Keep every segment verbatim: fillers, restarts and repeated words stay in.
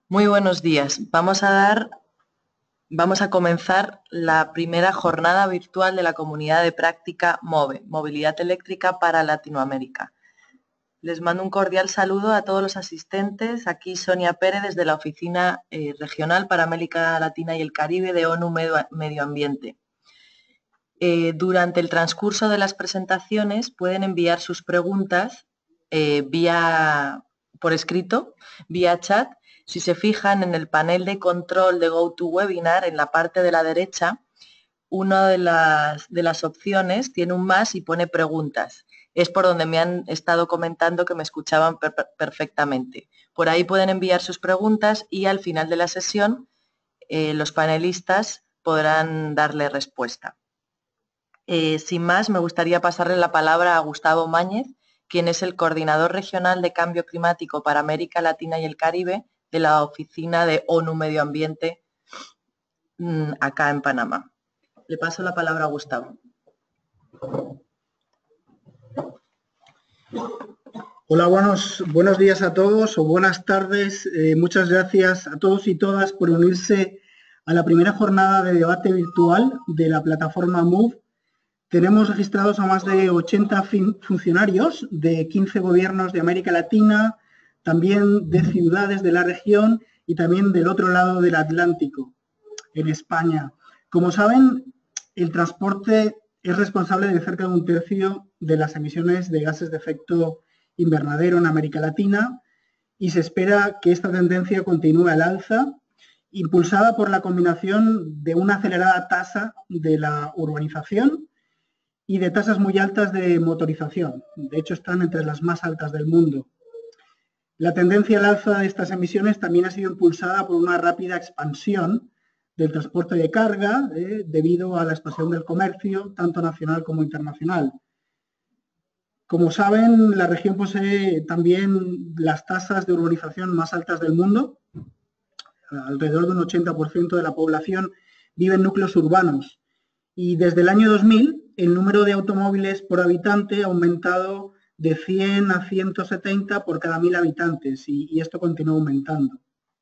Muy buenos días. Vamos a dar, vamos a comenzar la primera jornada virtual de la comunidad de práctica MOVE, Movilidad Eléctrica para Latinoamérica. Les mando un cordial saludo a todos los asistentes. Aquí Sonia Pérez desde la Oficina eh, Regional para América Latina y el Caribe de ONU Medio Ambiente. Eh, durante el transcurso de las presentaciones pueden enviar sus preguntas eh, vía, por escrito, vía chat. Si se fijan en el panel de control de GoToWebinar, en la parte de la derecha, una de las, de las opciones tiene un más y pone preguntas. Es por donde me han estado comentando que me escuchaban per perfectamente. Por ahí pueden enviar sus preguntas y al final de la sesión eh, los panelistas podrán darle respuesta. Eh, sin más, me gustaría pasarle la palabra a Gustavo Máñez, quien es el coordinador regional de cambio climático para América Latina y el Caribe de la Oficina de ONU Medio Ambiente mmm, acá en Panamá. Le paso la palabra a Gustavo. Hola, buenos, buenos días a todos o buenas tardes. Eh, muchas gracias a todos y todas por unirse a la primera jornada de debate virtual de la plataforma MOVE. Tenemos registrados a más de ochenta funcionarios de quince gobiernos de América Latina, también de ciudades de la región y también del otro lado del Atlántico, en España. Como saben, el transporte es responsable de cerca de un tercio de las emisiones de gases de efecto invernadero en América Latina y se espera que esta tendencia continúe al alza, impulsada por la combinación de una acelerada tasa de la urbanización y de tasas muy altas de motorización. De hecho, están entre las más altas del mundo. La tendencia al alza de estas emisiones también ha sido impulsada por una rápida expansión del transporte de carga eh, debido a la expansión del comercio, tanto nacional como internacional. Como saben, la región posee también las tasas de urbanización más altas del mundo. Alrededor de un ochenta por ciento de la población vive en núcleos urbanos. Y desde el año dos mil, el número de automóviles por habitante ha aumentado de cien a ciento setenta por cada mil habitantes y, y esto continúa aumentando.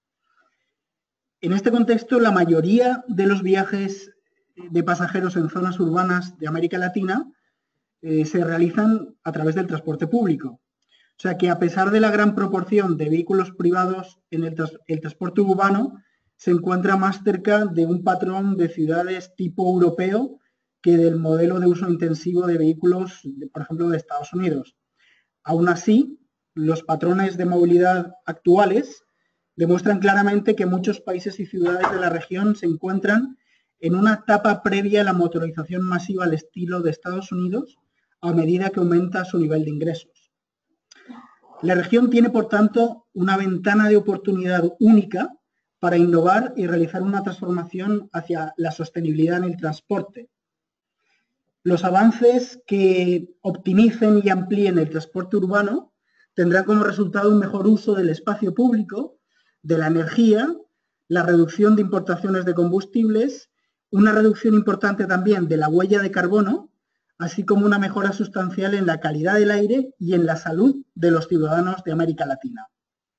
En este contexto, la mayoría de los viajes de pasajeros en zonas urbanas de América Latina eh, se realizan a través del transporte público. O sea que a pesar de la gran proporción de vehículos privados en el, tras el transporte urbano, se encuentra más cerca de un patrón de ciudades tipo europeo que del modelo de uso intensivo de vehículos, de, por ejemplo, de Estados Unidos. Aún así, los patrones de movilidad actuales demuestran claramente que muchos países y ciudades de la región se encuentran en una etapa previa a la motorización masiva al estilo de Estados Unidos a medida que aumenta su nivel de ingresos. La región tiene, por tanto, una ventana de oportunidad única para innovar y realizar una transformación hacia la sostenibilidad en el transporte. Los avances que optimicen y amplíen el transporte urbano tendrán como resultado un mejor uso del espacio público, de la energía, la reducción de importaciones de combustibles, una reducción importante también de la huella de carbono, así como una mejora sustancial en la calidad del aire y en la salud de los ciudadanos de América Latina.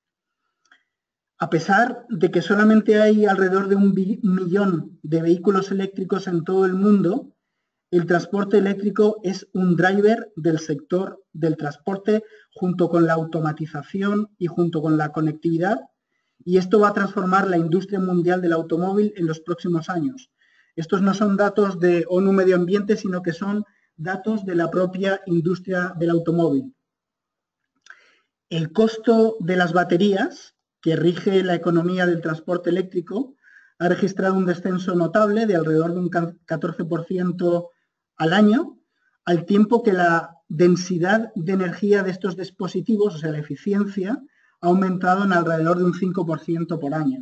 A pesar de que solamente hay alrededor de un millón de vehículos eléctricos en todo el mundo, el transporte eléctrico es un driver del sector del transporte junto con la automatización y junto con la conectividad, y esto va a transformar la industria mundial del automóvil en los próximos años. Estos no son datos de ONU Medio Ambiente, sino que son datos de la propia industria del automóvil. El costo de las baterías, que rige la economía del transporte eléctrico, ha registrado un descenso notable de alrededor de un catorce por ciento al año, al tiempo que la densidad de energía de estos dispositivos, o sea, la eficiencia, ha aumentado en alrededor de un cinco por ciento por año.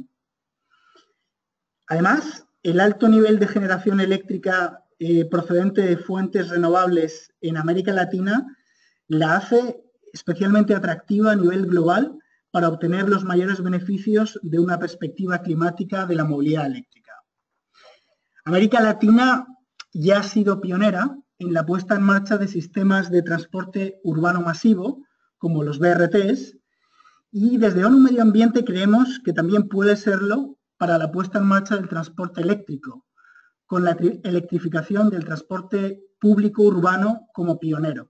Además, el alto nivel de generación eléctrica eh, procedente de fuentes renovables en América Latina la hace especialmente atractiva a nivel global para obtener los mayores beneficios de una perspectiva climática de la movilidad eléctrica. América Latina ya ha sido pionera en la puesta en marcha de sistemas de transporte urbano masivo, como los B R Ts, Y desde ONU Medio Ambiente creemos que también puede serlo para la puesta en marcha del transporte eléctrico, con la electrificación del transporte público urbano como pionero.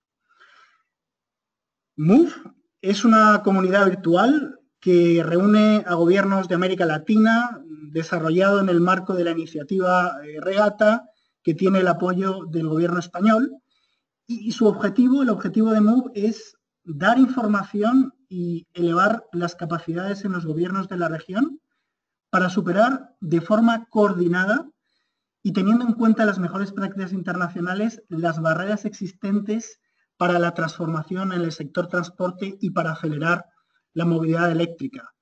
Move es una comunidad virtual que reúne a gobiernos de América Latina, desarrollado en el marco de la iniciativa Regata, que tiene el apoyo del gobierno español, y su objetivo, el objetivo de Move, es dar información y elevar las capacidades en los gobiernos de la región para superar de forma coordinada y teniendo en cuenta las mejores prácticas internacionales las barreras existentes para la transformación en el sector transporte y para acelerar la movilidad eléctrica.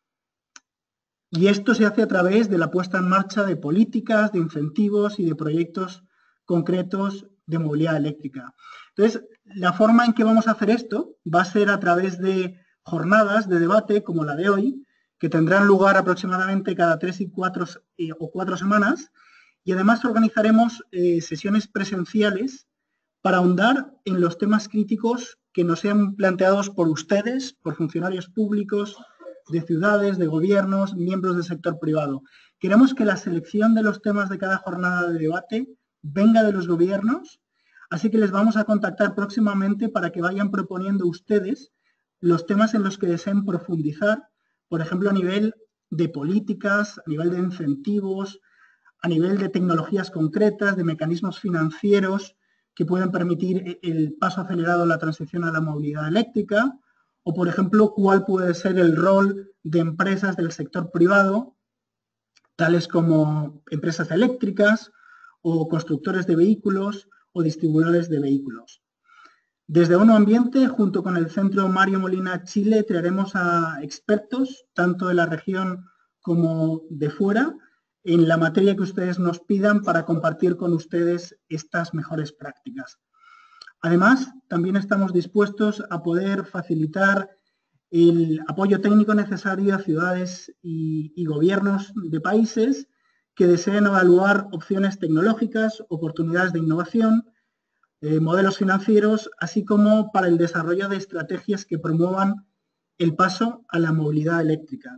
Y esto se hace a través de la puesta en marcha de políticas, de incentivos y de proyectos concretos de movilidad eléctrica. Entonces, la forma en que vamos a hacer esto va a ser a través de jornadas de debate como la de hoy, que tendrán lugar aproximadamente cada tres y cuatro, eh, o cuatro semanas, y además organizaremos eh, sesiones presenciales para ahondar en los temas críticos que nos sean planteados por ustedes, por funcionarios públicos, de ciudades, de gobiernos, miembros del sector privado. Queremos que la selección de los temas de cada jornada de debate venga de los gobiernos, así que les vamos a contactar próximamente para que vayan proponiendo ustedes los temas en los que deseen profundizar, por ejemplo, a nivel de políticas, a nivel de incentivos, a nivel de tecnologías concretas, de mecanismos financieros que puedan permitir el paso acelerado en la transición a la movilidad eléctrica, o, por ejemplo, cuál puede ser el rol de empresas del sector privado, tales como empresas eléctricas o constructores de vehículos o distribuidores de vehículos. Desde ONU Ambiente, junto con el Centro Mario Molina Chile, traeremos a expertos, tanto de la región como de fuera, en la materia que ustedes nos pidan para compartir con ustedes estas mejores prácticas. Además, también estamos dispuestos a poder facilitar el apoyo técnico necesario a ciudades y, y gobiernos de países que deseen evaluar opciones tecnológicas, oportunidades de innovación, eh, modelos financieros, así como para el desarrollo de estrategias que promuevan el paso a la movilidad eléctrica.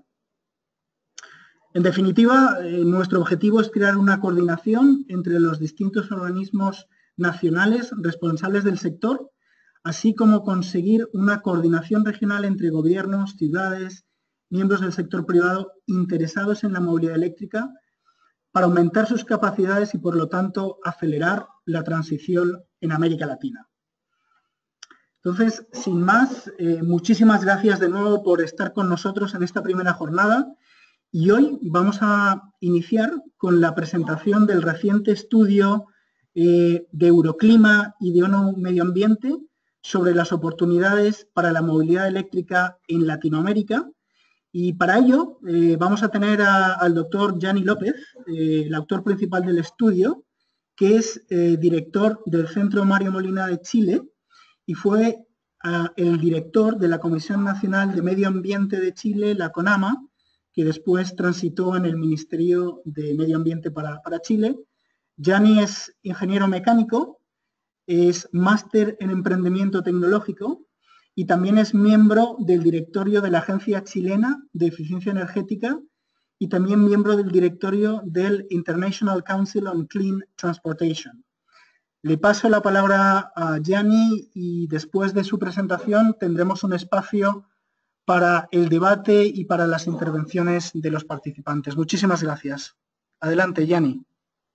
En definitiva, eh, nuestro objetivo es crear una coordinación entre los distintos organismos nacionales responsables del sector, así como conseguir una coordinación regional entre gobiernos, ciudades, miembros del sector privado interesados en la movilidad eléctrica para aumentar sus capacidades y, por lo tanto, acelerar la transición en América Latina. Entonces, sin más, eh, muchísimas gracias de nuevo por estar con nosotros en esta primera jornada. Y hoy vamos a iniciar con la presentación del reciente estudio eh, de Euroclima y de ONU Medio Ambiente sobre las oportunidades para la movilidad eléctrica en Latinoamérica. Y para ello eh, vamos a tener a, al doctor Gianni López, eh, el autor principal del estudio, que es eh, director del Centro Mario Molina de Chile y fue uh, el director de la Comisión Nacional de Medio Ambiente de Chile, la CONAMA, que después transitó en el Ministerio de Medio Ambiente para, para Chile. Gianni es ingeniero mecánico, es máster en emprendimiento tecnológico y también es miembro del directorio de la Agencia Chilena de Eficiencia Energética y también miembro del directorio del International Council on Clean Transportation. Le paso la palabra a Gianni y después de su presentación tendremos un espacio para el debate y para las intervenciones de los participantes. Muchísimas gracias. Adelante, Gianni.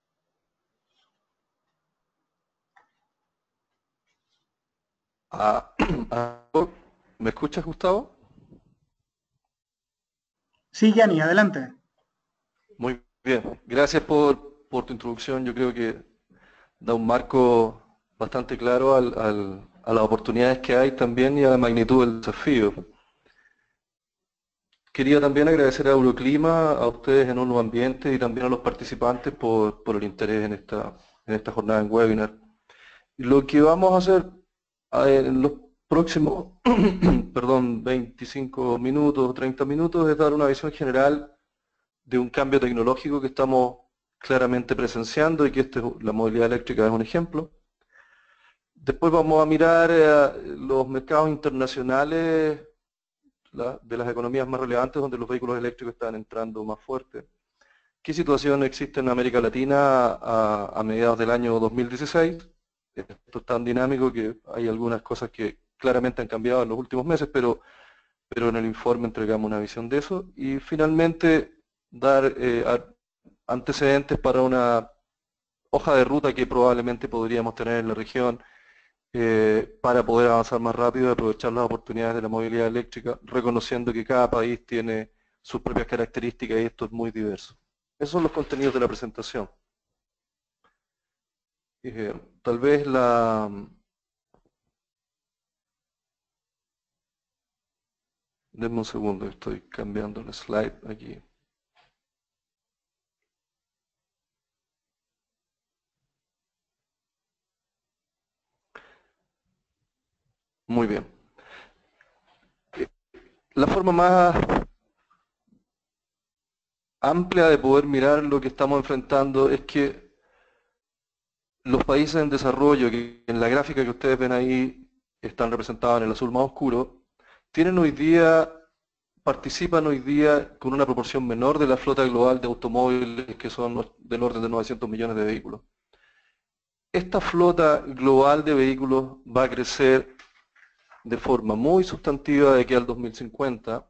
Ah, ¿me escuchas, Gustavo? Sí, Gianni, adelante. Muy bien. Gracias por, por tu introducción. Yo creo que da un marco bastante claro al, al, a las oportunidades que hay también y a la magnitud del desafío. Quería también agradecer a Euroclima, a ustedes en ONU Ambiente y también a los participantes por, por el interés en esta, en esta jornada en webinar. Y lo que vamos a hacer en los próximos perdón, veinticinco minutos, treinta minutos es dar una visión general de un cambio tecnológico que estamos claramente presenciando y que este, la movilidad eléctrica es un ejemplo. Después vamos a mirar eh, los mercados internacionales la, de las economías más relevantes donde los vehículos eléctricos están entrando más fuerte. ¿Qué situación existe en América Latina a, a mediados del año dos mil dieciséis? Esto es tan dinámico que hay algunas cosas que claramente han cambiado en los últimos meses, pero, pero en el informe entregamos una visión de eso. Y finalmente, dar eh, antecedentes para una hoja de ruta que probablemente podríamos tener en la región eh, para poder avanzar más rápido y aprovechar las oportunidades de la movilidad eléctrica, reconociendo que cada país tiene sus propias características y esto es muy diverso. Esos son los contenidos de la presentación. Eh, tal vez la... Denme un segundo, estoy cambiando el slide aquí. Muy bien. La forma más amplia de poder mirar lo que estamos enfrentando es que los países en desarrollo, que en la gráfica que ustedes ven ahí están representados en el azul más oscuro, tienen hoy día, participan hoy día con una proporción menor de la flota global de automóviles que son del orden de novecientos millones de vehículos. Esta flota global de vehículos va a crecer de forma muy sustantiva de aquí al dos mil cincuenta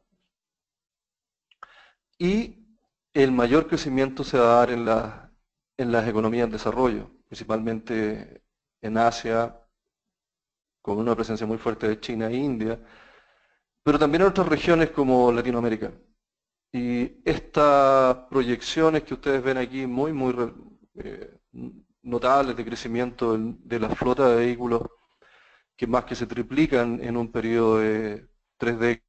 y el mayor crecimiento se va a dar en, la, en las economías en desarrollo, principalmente en Asia, con una presencia muy fuerte de China e India, pero también en otras regiones como Latinoamérica. Y estas proyecciones que ustedes ven aquí, muy, muy eh, notables de crecimiento de la flota de vehículos, que más que se triplican en un periodo de tres décadas,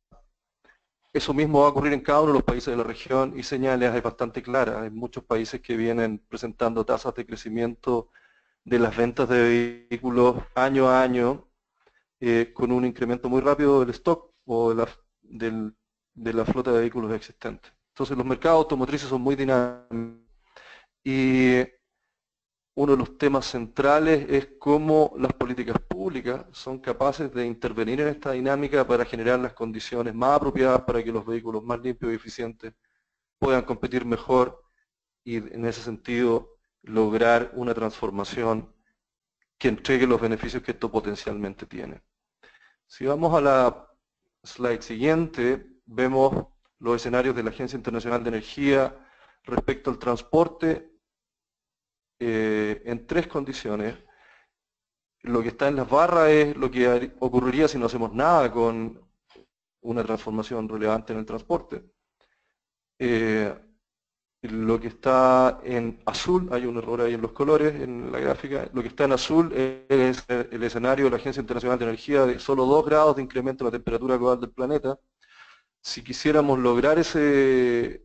eso mismo va a ocurrir en cada uno de los países de la región y señales hay bastante claras. Hay muchos países que vienen presentando tasas de crecimiento de las ventas de vehículos año a año, eh, con un incremento muy rápido del stock o de la, del, de la flota de vehículos existentes. Entonces los mercados automotrices son muy dinámicos y uno de los temas centrales es cómo las políticas públicas son capaces de intervenir en esta dinámica para generar las condiciones más apropiadas para que los vehículos más limpios y eficientes puedan competir mejor y en ese sentido lograr una transformación que entregue los beneficios que esto potencialmente tiene. Si vamos a la slide siguiente, vemos los escenarios de la Agencia Internacional de Energía respecto al transporte eh, en tres condiciones. Lo que está en las barras es lo que ocurriría si no hacemos nada con una transformación relevante en el transporte. Eh, lo que está en azul, hay un error ahí en los colores en la gráfica, lo que está en azul es el escenario de la Agencia Internacional de Energía de solo dos grados de incremento de la temperatura global del planeta. Si quisiéramos lograr ese,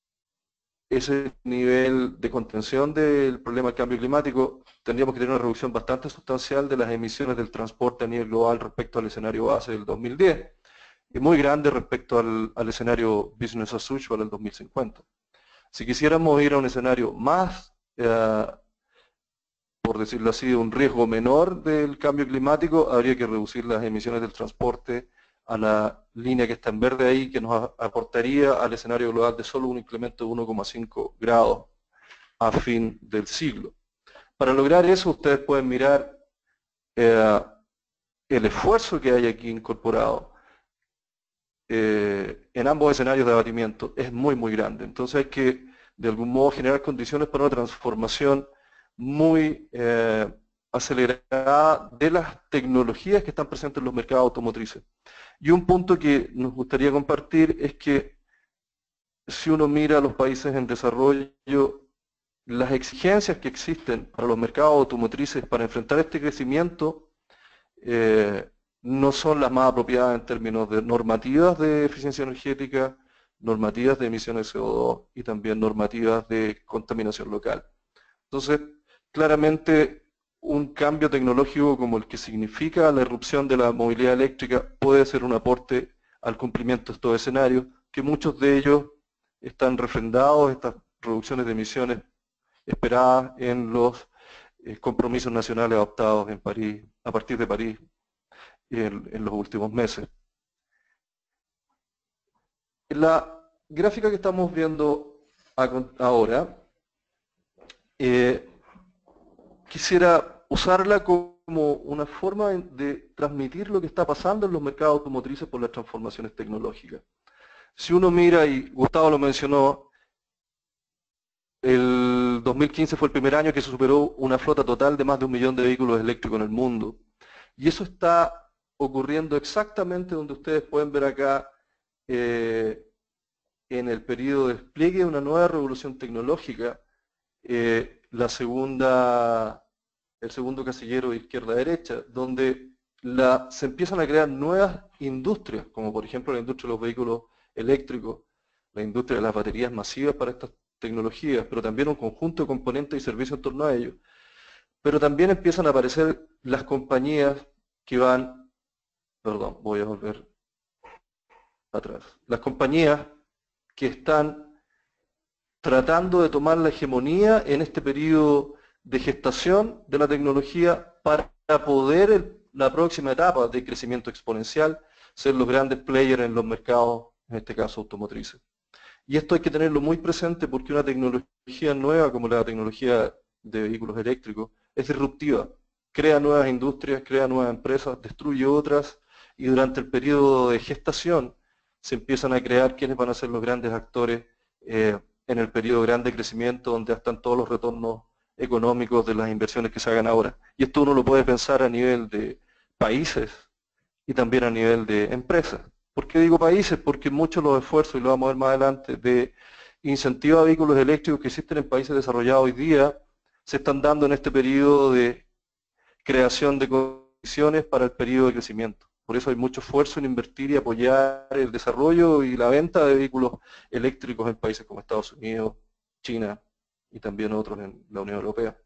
ese nivel de contención del problema del cambio climático, tendríamos que tener una reducción bastante sustancial de las emisiones del transporte a nivel global respecto al escenario base del dos mil diez y muy grande respecto al, al escenario business as usual del dos mil cincuenta. Si quisiéramos ir a un escenario más, eh, por decirlo así, un riesgo menor del cambio climático, habría que reducir las emisiones del transporte a la línea que está en verde ahí, que nos aportaría al escenario global de solo un incremento de uno coma cinco grados a fin del siglo. Para lograr eso, ustedes pueden mirar eh, el esfuerzo que hay aquí incorporado eh, en ambos escenarios de abatimiento es muy, muy grande. Entonces hay que, de algún modo, generar condiciones para una transformación muy eh, acelerada de las tecnologías que están presentes en los mercados automotrices. Y un punto que nos gustaría compartir es que si uno mira a los países en desarrollo, las exigencias que existen para los mercados automotrices para enfrentar este crecimiento eh, no son las más apropiadas en términos de normativas de eficiencia energética, normativas de emisiones de C O dos y también normativas de contaminación local. Entonces, claramente un cambio tecnológico como el que significa la irrupción de la movilidad eléctrica puede ser un aporte al cumplimiento de estos escenarios, que muchos de ellos están refrendados, estas reducciones de emisiones esperadas en los eh, compromisos nacionales adoptados en París, a partir de París en, en los últimos meses. La gráfica que estamos viendo ahora, eh, quisiera usarla como una forma de transmitir lo que está pasando en los mercados automotrices por las transformaciones tecnológicas. Si uno mira, y Gustavo lo mencionó, el dos mil quince fue el primer año que se superó una flota total de más de un millón de vehículos eléctricos en el mundo. Y eso está ocurriendo exactamente donde ustedes pueden ver acá, eh, en el periodo de despliegue de una nueva revolución tecnológica, eh, la segunda, el segundo casillero de izquierda a derecha, donde la, se empiezan a crear nuevas industrias, como por ejemplo la industria de los vehículos eléctricos, la industria de las baterías masivas para estas tecnologías, pero también un conjunto de componentes y servicios en torno a ellos. Pero también empiezan a aparecer las compañías que van, perdón, voy a volver atrás, las compañías que están tratando de tomar la hegemonía en este periodo de gestación de la tecnología para poder, en la próxima etapa de crecimiento exponencial, ser los grandes players en los mercados, en este caso automotrices. Y esto hay que tenerlo muy presente porque una tecnología nueva como la tecnología de vehículos eléctricos es disruptiva, crea nuevas industrias, crea nuevas empresas, destruye otras, y durante el periodo de gestación se empiezan a crear quiénes van a ser los grandes actores eh, en el periodo de grande crecimiento, donde están todos los retornos económicos de las inversiones que se hagan ahora. Y esto uno lo puede pensar a nivel de países y también a nivel de empresas. ¿Por qué digo países? Porque muchos de los esfuerzos, y lo vamos a ver más adelante, de incentivo a vehículos eléctricos que existen en países desarrollados hoy día, se están dando en este periodo de creación de condiciones para el periodo de crecimiento. Por eso hay mucho esfuerzo en invertir y apoyar el desarrollo y la venta de vehículos eléctricos en países como Estados Unidos, China y también otros en la Unión Europea.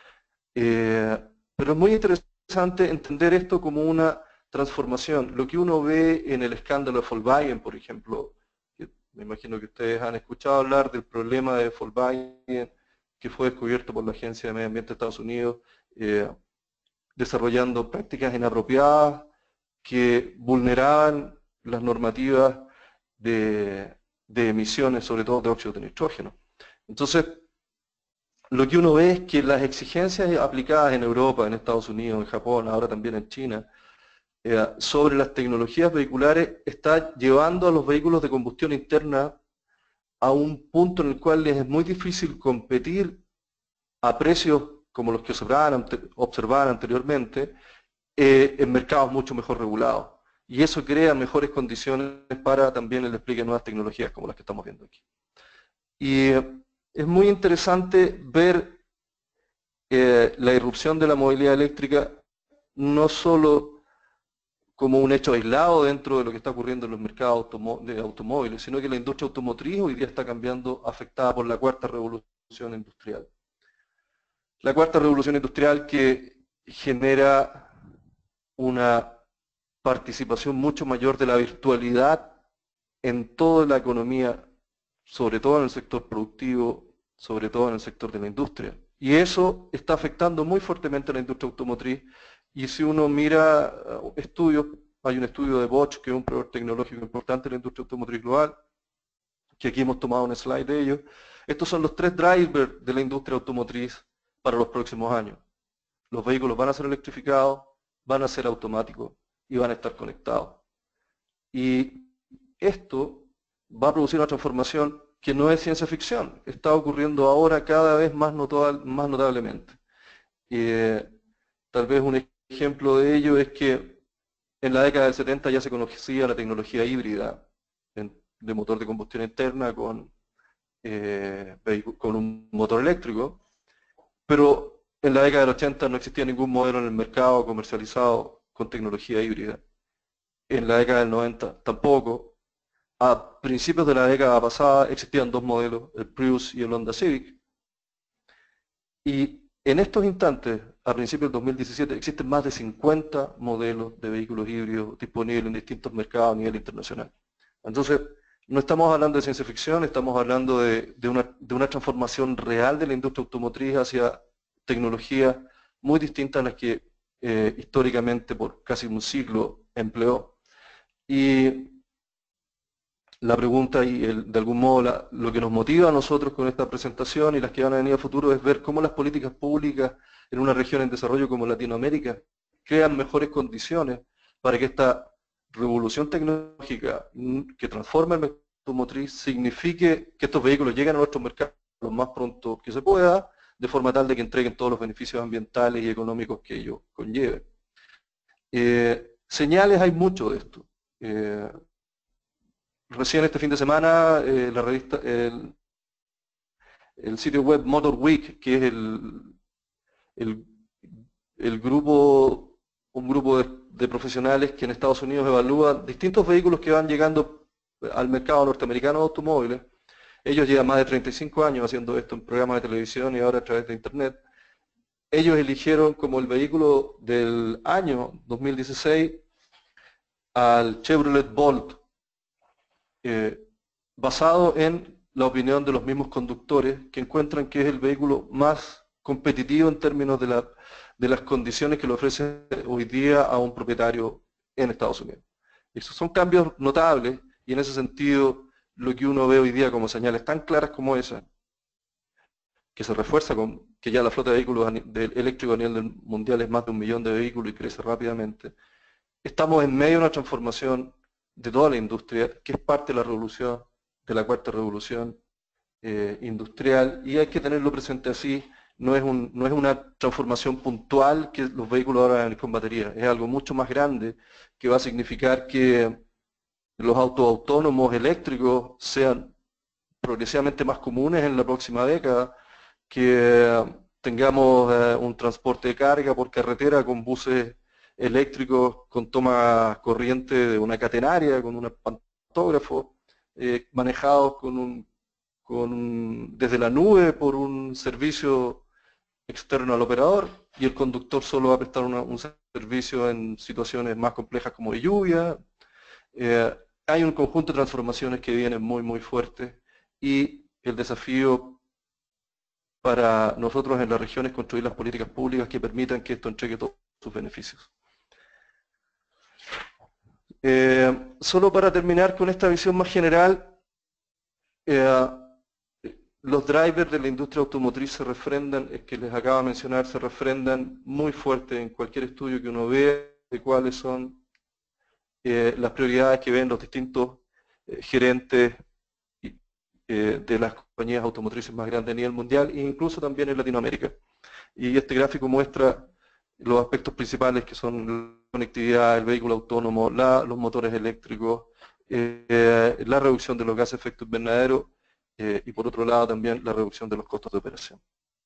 Eh, pero es muy interesante entender esto como una transformación. Lo que uno ve en el escándalo de Volkswagen, por ejemplo, que me imagino que ustedes han escuchado hablar del problema de Volkswagen, que fue descubierto por la Agencia de Medio Ambiente de Estados Unidos, eh, desarrollando prácticas inapropiadas que vulneraban las normativas de, de emisiones, sobre todo de óxido de nitrógeno. Entonces, lo que uno ve es que las exigencias aplicadas en Europa, en Estados Unidos, en Japón, ahora también en China, eh, sobre las tecnologías vehiculares, está llevando a los vehículos de combustión interna a un punto en el cual les es muy difícil competir a precios como los que observaban, observaban anteriormente, eh, en mercados mucho mejor regulados. Y eso crea mejores condiciones para también el despliegue de nuevas tecnologías como las que estamos viendo aquí. Y eh, es muy interesante ver eh, la irrupción de la movilidad eléctrica no solo como un hecho aislado dentro de lo que está ocurriendo en los mercados automó de automóviles, sino que la industria automotriz hoy día está cambiando, afectada por la cuarta revolución industrial. La cuarta revolución industrial que genera una participación mucho mayor de la virtualidad en toda la economía, sobre todo en el sector productivo, sobre todo en el sector de la industria. Y eso está afectando muy fuertemente a la industria automotriz. Y si uno mira estudios, hay un estudio de Bosch, que es un proveedor tecnológico importante en la industria automotriz global, que aquí hemos tomado un slide de ellos. Estos son los tres drivers de la industria automotriz para los próximos años. Los vehículos van a ser electrificados, van a ser automáticos y van a estar conectados. Y esto va a producir una transformación que no es ciencia ficción, está ocurriendo ahora cada vez más, notable, más notablemente. Eh, tal vez un ejemplo de ello es que en la década del setenta ya se conocía la tecnología híbrida en, de motor de combustión interna con, eh, con un motor eléctrico, pero en la década del ochenta no existía ningún modelo en el mercado comercializado con tecnología híbrida. En la década del noventa tampoco. A principios de la década pasada existían dos modelos, el Prius y el Honda Civic. Y en estos instantes, a principios del dos mil diecisiete, existen más de cincuenta modelos de vehículos híbridos disponibles en distintos mercados a nivel internacional. Entonces, no estamos hablando de ciencia ficción, estamos hablando de, de, una, de una transformación real de la industria automotriz hacia tecnologías muy distintas a las que eh, históricamente por casi un siglo empleó. Y la pregunta y el, de algún modo la, lo que nos motiva a nosotros con esta presentación y las que van a venir a futuro es ver cómo las políticas públicas en una región en desarrollo como Latinoamérica crean mejores condiciones para que esta revolución tecnológica que transforma el mercado automotriz signifique que estos vehículos lleguen a nuestros mercados lo más pronto que se pueda, de forma tal de que entreguen todos los beneficios ambientales y económicos que ello conlleve. Eh, señales hay mucho de esto. Eh, recién este fin de semana eh, la revista, el, el sitio web Motor Week, que es el, el, el grupo, un grupo de, de profesionales que en Estados Unidos evalúa distintos vehículos que van llegando al mercado norteamericano de automóviles. Ellos llevan más de treinta y cinco años haciendo esto en programas de televisión y ahora a través de internet. Ellos eligieron como el vehículo del año dos mil dieciséis al Chevrolet Bolt, eh, basado en la opinión de los mismos conductores que encuentran que es el vehículo más competitivo en términos de, la, de las condiciones que le ofrece hoy día a un propietario en Estados Unidos. Esos son cambios notables y en ese sentido lo que uno ve hoy día como señales tan claras como esa, que se refuerza con que ya la flota de vehículos eléctricos a nivel mundial es más de un millón de vehículos y crece rápidamente. Estamos en medio de una transformación de toda la industria, que es parte de la revolución, de la cuarta revolución eh, industrial, y hay que tenerlo presente así. No es, un, no es una transformación puntual que los vehículos ahora van a ir con batería, es algo mucho más grande que va a significar que los autos autónomos eléctricos sean progresivamente más comunes en la próxima década, que tengamos eh, un transporte de carga por carretera con buses eléctricos con toma corriente de una catenaria, con un pantógrafo, eh, manejados con un, con un, desde la nube por un servicio externo al operador, y el conductor solo va a prestar una, un servicio en situaciones más complejas como de lluvia. Eh, hay un conjunto de transformaciones que vienen muy muy fuertes y el desafío para nosotros en la región es construir las políticas públicas que permitan que esto entregue todos sus beneficios. Eh, solo para terminar con esta visión más general, eh, los drivers de la industria automotriz se refrendan, es que les acabo de mencionar, se refrendan muy fuerte en cualquier estudio que uno vea de cuáles son eh, las prioridades que ven los distintos eh, gerentes eh, de las compañías automotrices más grandes a nivel mundial e incluso también en Latinoamérica. Y este gráfico muestra los aspectos principales que son la conectividad, el vehículo autónomo, la, los motores eléctricos, eh, la reducción de los gases de efecto invernadero eh, y por otro lado también la reducción de los costos de operación.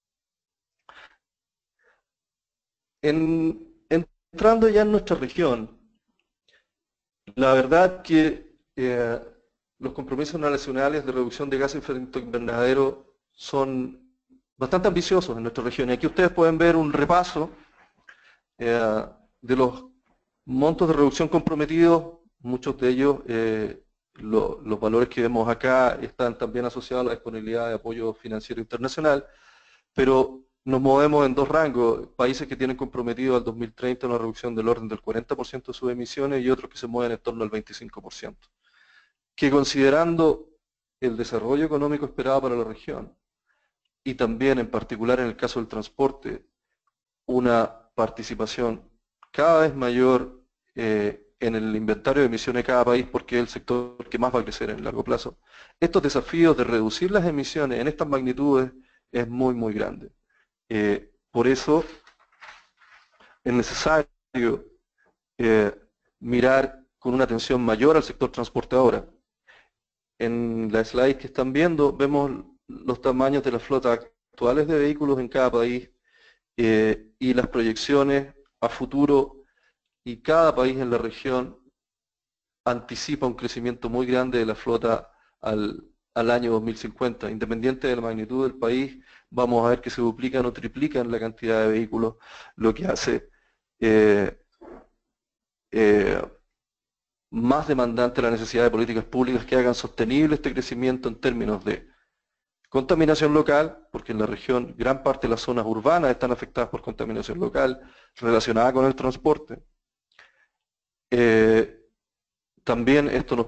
En, entrando ya en nuestra región, la verdad que eh, los compromisos nacionales de reducción de gases de efecto invernadero son bastante ambiciosos en nuestra región. Y aquí ustedes pueden ver un repaso eh, de los montos de reducción comprometidos. Muchos de ellos, eh, lo, los valores que vemos acá están también asociados a la disponibilidad de apoyo financiero internacional, pero nos movemos en dos rangos: países que tienen comprometido al dos mil treinta una reducción del orden del cuarenta por ciento de sus emisiones y otros que se mueven en torno al veinticinco por ciento. Que considerando el desarrollo económico esperado para la región y también en particular en el caso del transporte, una participación cada vez mayor eh, en el inventario de emisiones de cada país, porque es el sector que más va a crecer en el largo plazo, estos desafíos de reducir las emisiones en estas magnitudes es muy muy grande. Eh, por eso es necesario eh, mirar con una atención mayor al sector transporte ahora. En la slide que están viendo vemos los tamaños de las flotas actuales de vehículos en cada país eh, y las proyecciones a futuro, y cada país en la región anticipa un crecimiento muy grande de la flota al, al año dos mil cincuenta. Independiente de la magnitud del país, vamos a ver que se duplican o triplican la cantidad de vehículos, lo que hace eh, eh, más demandante la necesidad de políticas públicas que hagan sostenible este crecimiento en términos de contaminación local, porque en la región gran parte de las zonas urbanas están afectadas por contaminación local relacionada con el transporte. Eh, también esto nos pone el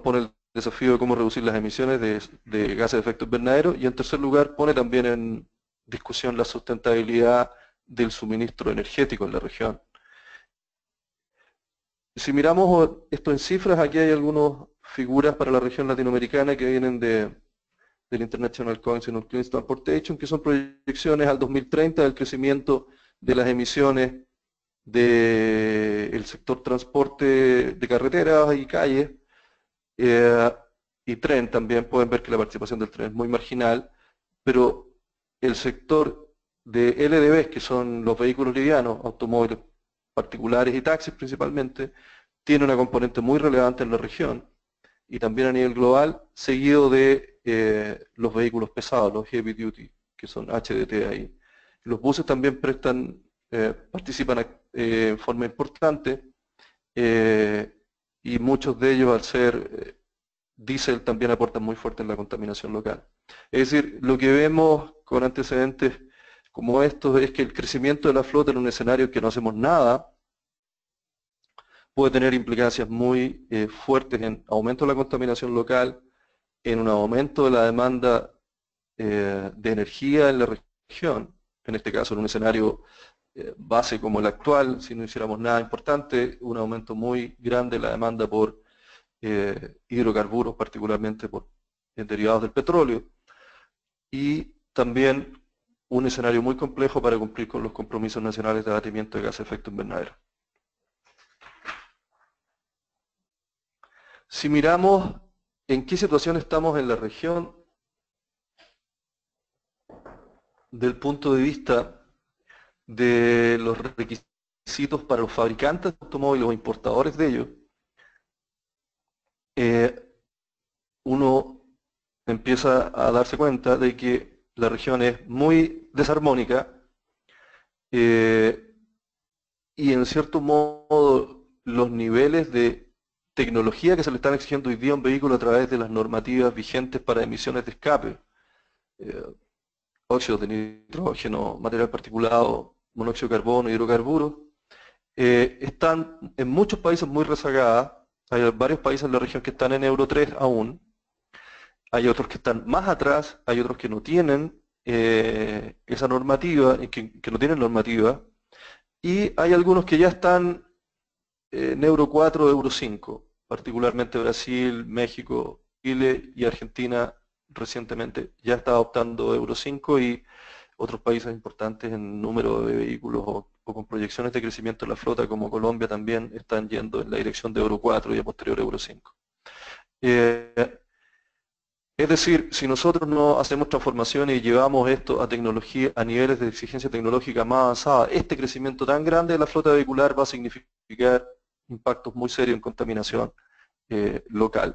desafío de cómo reducir las emisiones de, de gases de efecto invernadero, y en tercer lugar pone también en discusión la sustentabilidad del suministro energético en la región. Si miramos esto en cifras, aquí hay algunas figuras para la región latinoamericana que vienen de, del International Council on Clean Transportation, que son proyecciones al dos mil treinta del crecimiento de las emisiones del sector transporte de carreteras y calles, eh, y tren también. Pueden ver que la participación del tren es muy marginal, pero el sector de L D Vs, que son los vehículos livianos, automóviles particulares y taxis principalmente, tiene una componente muy relevante en la región y también a nivel global, seguido de eh, los vehículos pesados, los heavy duty, que son H D T ahí. Los buses también prestan, eh, participan eh, en forma importante, eh, y muchos de ellos, al ser eh, diésel, también aportan muy fuerte en la contaminación local. Es decir, lo que vemos con antecedentes como estos es que el crecimiento de la flota en un escenario en que no hacemos nada puede tener implicancias muy eh, fuertes en aumento de la contaminación local, en un aumento de la demanda eh, de energía en la región, en este caso en un escenario eh, base como el actual, si no hiciéramos nada importante, un aumento muy grande de la demanda por eh, hidrocarburos, particularmente por eh, derivados del petróleo, y también un escenario muy complejo para cumplir con los compromisos nacionales de abatimiento de gases de efecto invernadero. Si miramos en qué situación estamos en la región, del punto de vista de los requisitos para los fabricantes de automóviles o importadores de ellos, eh, uno empieza a darse cuenta de que la región es muy desarmónica, eh, y en cierto modo los niveles de tecnología que se le están exigiendo hoy día a un vehículo a través de las normativas vigentes para emisiones de escape, eh, óxidos de nitrógeno, material particulado, monóxido de carbono, hidrocarburos, eh, están en muchos países muy rezagadas. Hay varios países en la región que están en Euro tres aún, hay otros que están más atrás, hay otros que no tienen eh, esa normativa, que, que no tienen normativa, y hay algunos que ya están en Euro cuatro, Euro cinco, particularmente Brasil, México, Chile y Argentina recientemente ya está adoptando Euro cinco, y otros países importantes en número de vehículos o, o con proyecciones de crecimiento en la flota como Colombia también están yendo en la dirección de Euro cuatro y a posterior Euro cinco. Eh, es decir, si nosotros no hacemos transformaciones y llevamos esto a tecnología, a niveles de exigencia tecnológica más avanzada, este crecimiento tan grande de la flota vehicular va a significar impactos muy serios en contaminación eh, local.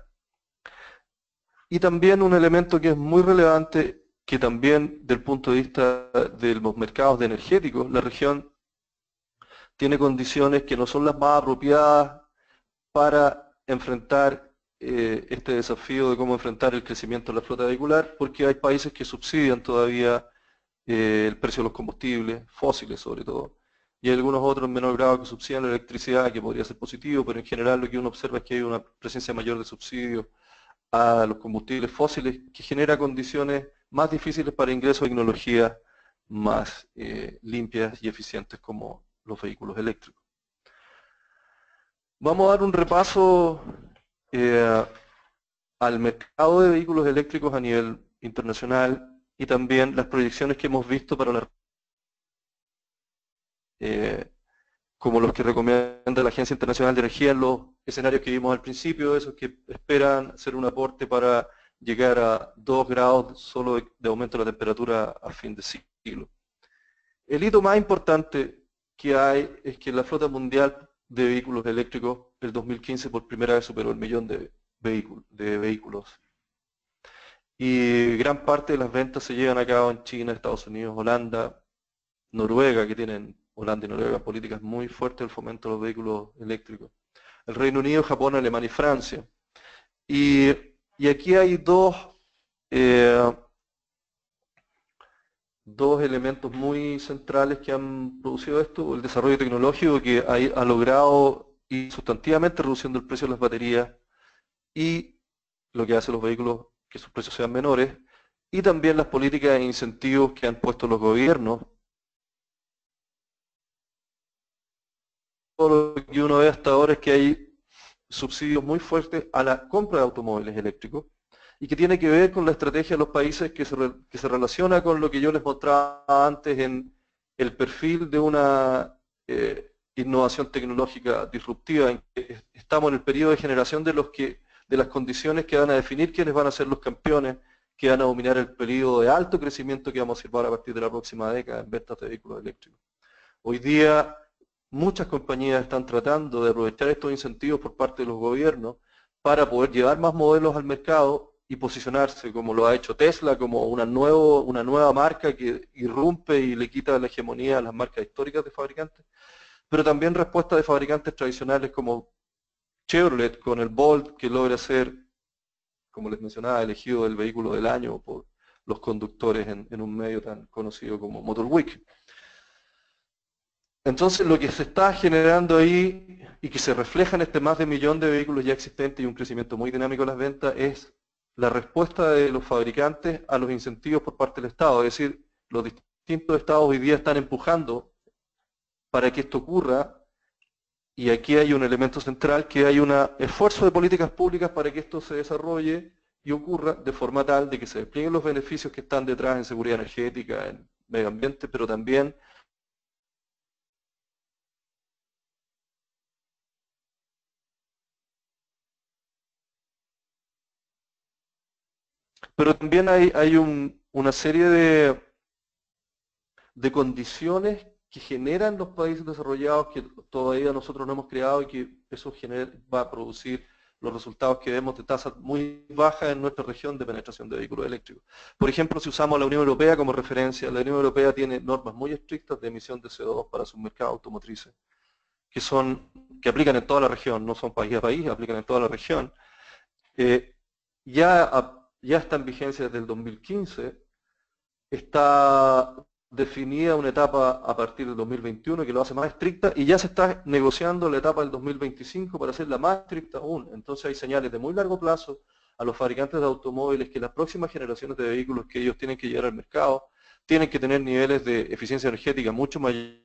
Y también un elemento que es muy relevante, que también del punto de vista de los mercados de energéticos, la región tiene condiciones que no son las más apropiadas para enfrentar eh, este desafío de cómo enfrentar el crecimiento de la flota vehicular, porque hay países que subsidian todavía eh, el precio de los combustibles, fósiles sobre todo, y hay algunos otros en menor grado que subsidian la electricidad, que podría ser positivo, pero en general lo que uno observa es que hay una presencia mayor de subsidios a los combustibles fósiles, que genera condiciones más difíciles para ingreso a tecnologías más eh, limpias y eficientes como los vehículos eléctricos. Vamos a dar un repaso eh, al mercado de vehículos eléctricos a nivel internacional y también las proyecciones que hemos visto para la eh, como los que recomienda la Agencia Internacional de Energía en los escenarios que vimos al principio, esos que esperan hacer un aporte para llegar a dos grados solo de, de aumento de la temperatura a fin de siglo. El hito más importante que hay es que la flota mundial de vehículos eléctricos el dos mil quince por primera vez superó el millón de vehículos, de vehículos. Y gran parte de las ventas se llevan a cabo en China, Estados Unidos, Holanda, Noruega, que tienen Holanda y Noruega políticas muy fuertes del fomento de los vehículos eléctricos. El Reino Unido, Japón, Alemania y Francia. Y, y aquí hay dos, eh, dos elementos muy centrales que han producido esto. El desarrollo tecnológico, que ha, ha logrado ir sustantivamente reduciendo el precio de las baterías, y lo que hace los vehículos que sus precios sean menores, y también las políticas e incentivos que han puesto los gobiernos. Todo lo que uno ve hasta ahora es que hay subsidios muy fuertes a la compra de automóviles eléctricos, y que tiene que ver con la estrategia de los países que se, re, que se relaciona con lo que yo les mostraba antes en el perfil de una eh, innovación tecnológica disruptiva, en que estamos en el periodo de generación de, los que, de las condiciones que van a definir quiénes van a ser los campeones que van a dominar el periodo de alto crecimiento que vamos a observar a partir de la próxima década en ventas de vehículos eléctricos. Hoy día muchas compañías están tratando de aprovechar estos incentivos por parte de los gobiernos para poder llevar más modelos al mercado y posicionarse, como lo ha hecho Tesla, como una, nuevo, una nueva marca que irrumpe y le quita la hegemonía a las marcas históricas de fabricantes, pero también respuesta de fabricantes tradicionales como Chevrolet con el Bolt, que logra ser, como les mencionaba, elegido el vehículo del año por los conductores en, en un medio tan conocido como Motor Week. Entonces lo que se está generando ahí y que se refleja en este más de millón de vehículos ya existentes y un crecimiento muy dinámico de las ventas es la respuesta de los fabricantes a los incentivos por parte del Estado. Es decir, los distintos estados hoy día están empujando para que esto ocurra, y aquí hay un elemento central, que hay un esfuerzo de políticas públicas para que esto se desarrolle y ocurra de forma tal de que se desplieguen los beneficios que están detrás en seguridad energética, en medio ambiente, pero también pero también hay, hay un, una serie de, de condiciones que generan los países desarrollados que todavía nosotros no hemos creado, y que eso genera, va a producir los resultados que vemos de tasas muy bajas en nuestra región de penetración de vehículos eléctricos. Por ejemplo, si usamos la Unión Europea como referencia, la Unión Europea tiene normas muy estrictas de emisión de C O dos para sus mercados automotrices, que, son, que aplican en toda la región, no son país a país, aplican en toda la región. Eh, ya a, ya está en vigencia desde el dos mil quince, está definida una etapa a partir del dos mil veintiuno que lo hace más estricta, y ya se está negociando la etapa del dos mil veinticinco para hacerla más estricta aún. Entonces hay señales de muy largo plazo a los fabricantes de automóviles que las próximas generaciones de vehículos que ellos tienen que llevar al mercado tienen que tener niveles de eficiencia energética mucho mayores,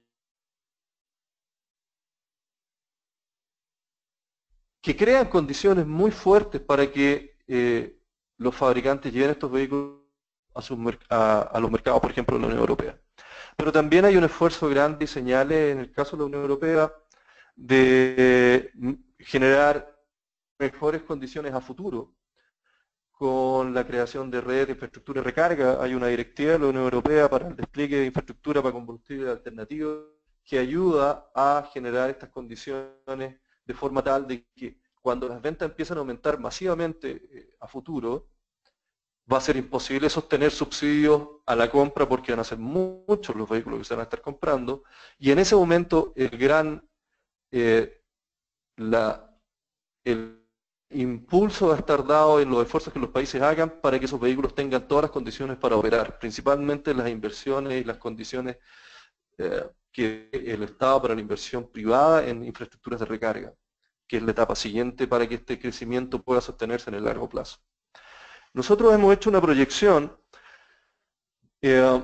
que crean condiciones muy fuertes para que eh, los fabricantes lleven estos vehículos a, sus, a, a los mercados, por ejemplo, de la Unión Europea. Pero también hay un esfuerzo grande y señales en el caso de la Unión Europea de generar mejores condiciones a futuro con la creación de redes de infraestructura de recarga. Hay una directiva de la Unión Europea para el despliegue de infraestructura para combustibles alternativos que ayuda a generar estas condiciones de forma tal de que cuando las ventas empiezan a aumentar masivamente a futuro, va a ser imposible sostener subsidios a la compra, porque van a ser muchos los vehículos que se van a estar comprando, y en ese momento el gran eh, la, el impulso va a estar dado en los esfuerzos que los países hagan para que esos vehículos tengan todas las condiciones para operar, principalmente las inversiones y las condiciones eh, que el Estado para la inversión privada en infraestructuras de recarga, que es la etapa siguiente para que este crecimiento pueda sostenerse en el largo plazo. Nosotros hemos hecho una proyección eh,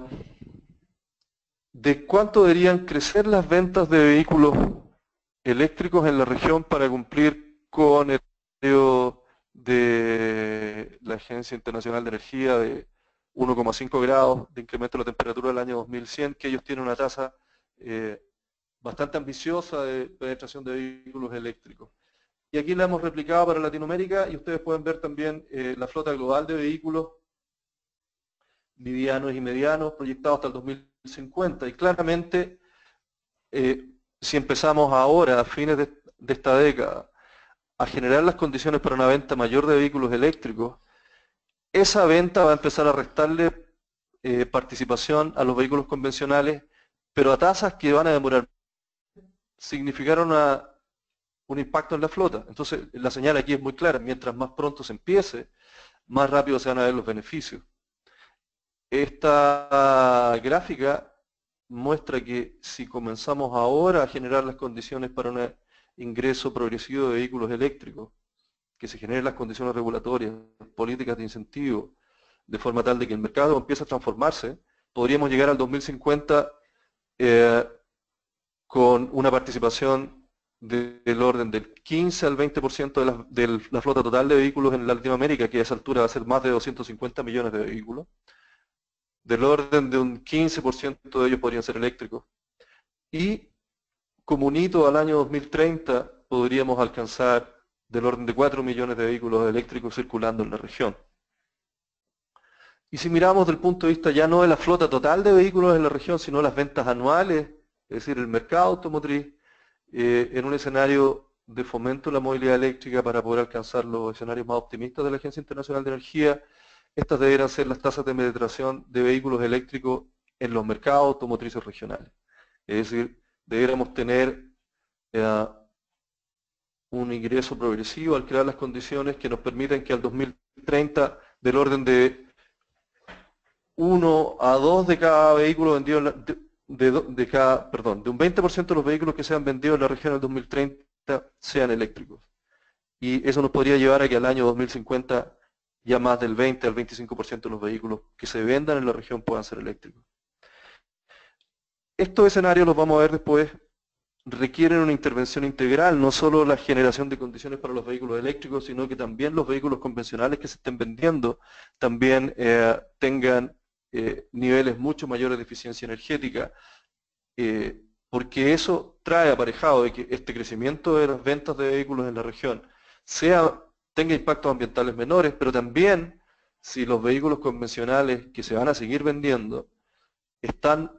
de cuánto deberían crecer las ventas de vehículos eléctricos en la región para cumplir con el periodo de la Agencia Internacional de Energía de uno coma cinco grados de incremento de la temperatura del año dos mil cien, que ellos tienen una tasa eh, bastante ambiciosa de penetración de vehículos eléctricos. Y aquí la hemos replicado para Latinoamérica, y ustedes pueden ver también eh, la flota global de vehículos livianos y medianos proyectados hasta el dos mil cincuenta. Y claramente, eh, si empezamos ahora, a fines de, de esta década, a generar las condiciones para una venta mayor de vehículos eléctricos, esa venta va a empezar a restarle eh, participación a los vehículos convencionales, pero a tasas que van a demorar, significar una un impacto en la flota. Entonces la señal aquí es muy clara: mientras más pronto se empiece, más rápido se van a ver los beneficios. Esta gráfica muestra que si comenzamos ahora a generar las condiciones para un ingreso progresivo de vehículos eléctricos, que se generen las condiciones regulatorias, políticas de incentivo, de forma tal de que el mercado empiece a transformarse, podríamos llegar al dos mil cincuenta eh, con una participación de, del orden del quince al veinte por ciento de la, de la flota total de vehículos en Latinoamérica, que a esa altura va a ser más de doscientos cincuenta millones de vehículos. Del orden de un quince por ciento de ellos podrían ser eléctricos. Y como un hito al año dos mil treinta podríamos alcanzar del orden de cuatro millones de vehículos eléctricos circulando en la región. Y si miramos desde el punto de vista ya no de la flota total de vehículos en la región, sino las ventas anuales, es decir, el mercado automotriz, eh, en un escenario de fomento de la movilidad eléctrica para poder alcanzar los escenarios más optimistas de la Agencia Internacional de Energía, estas deberán ser las tasas de penetración de vehículos eléctricos en los mercados automotrices regionales. Es decir, deberíamos tener eh, un ingreso progresivo al crear las condiciones que nos permitan que al dos mil treinta del orden de uno a dos de cada vehículo vendido en la, de, de, de cada, perdón, de un veinte por ciento de los vehículos que sean vendidos en la región en el dos mil treinta sean eléctricos. Y eso nos podría llevar a que al año dos mil cincuenta ya más del veinte al veinticinco por ciento de los vehículos que se vendan en la región puedan ser eléctricos. Estos escenarios los vamos a ver después, requieren una intervención integral, no solo la generación de condiciones para los vehículos eléctricos, sino que también los vehículos convencionales que se estén vendiendo también eh, tengan eh, niveles mucho mayores de eficiencia energética, eh, porque eso trae aparejado de que este crecimiento de las ventas de vehículos en la región sea, tenga impactos ambientales menores, pero también si los vehículos convencionales que se van a seguir vendiendo están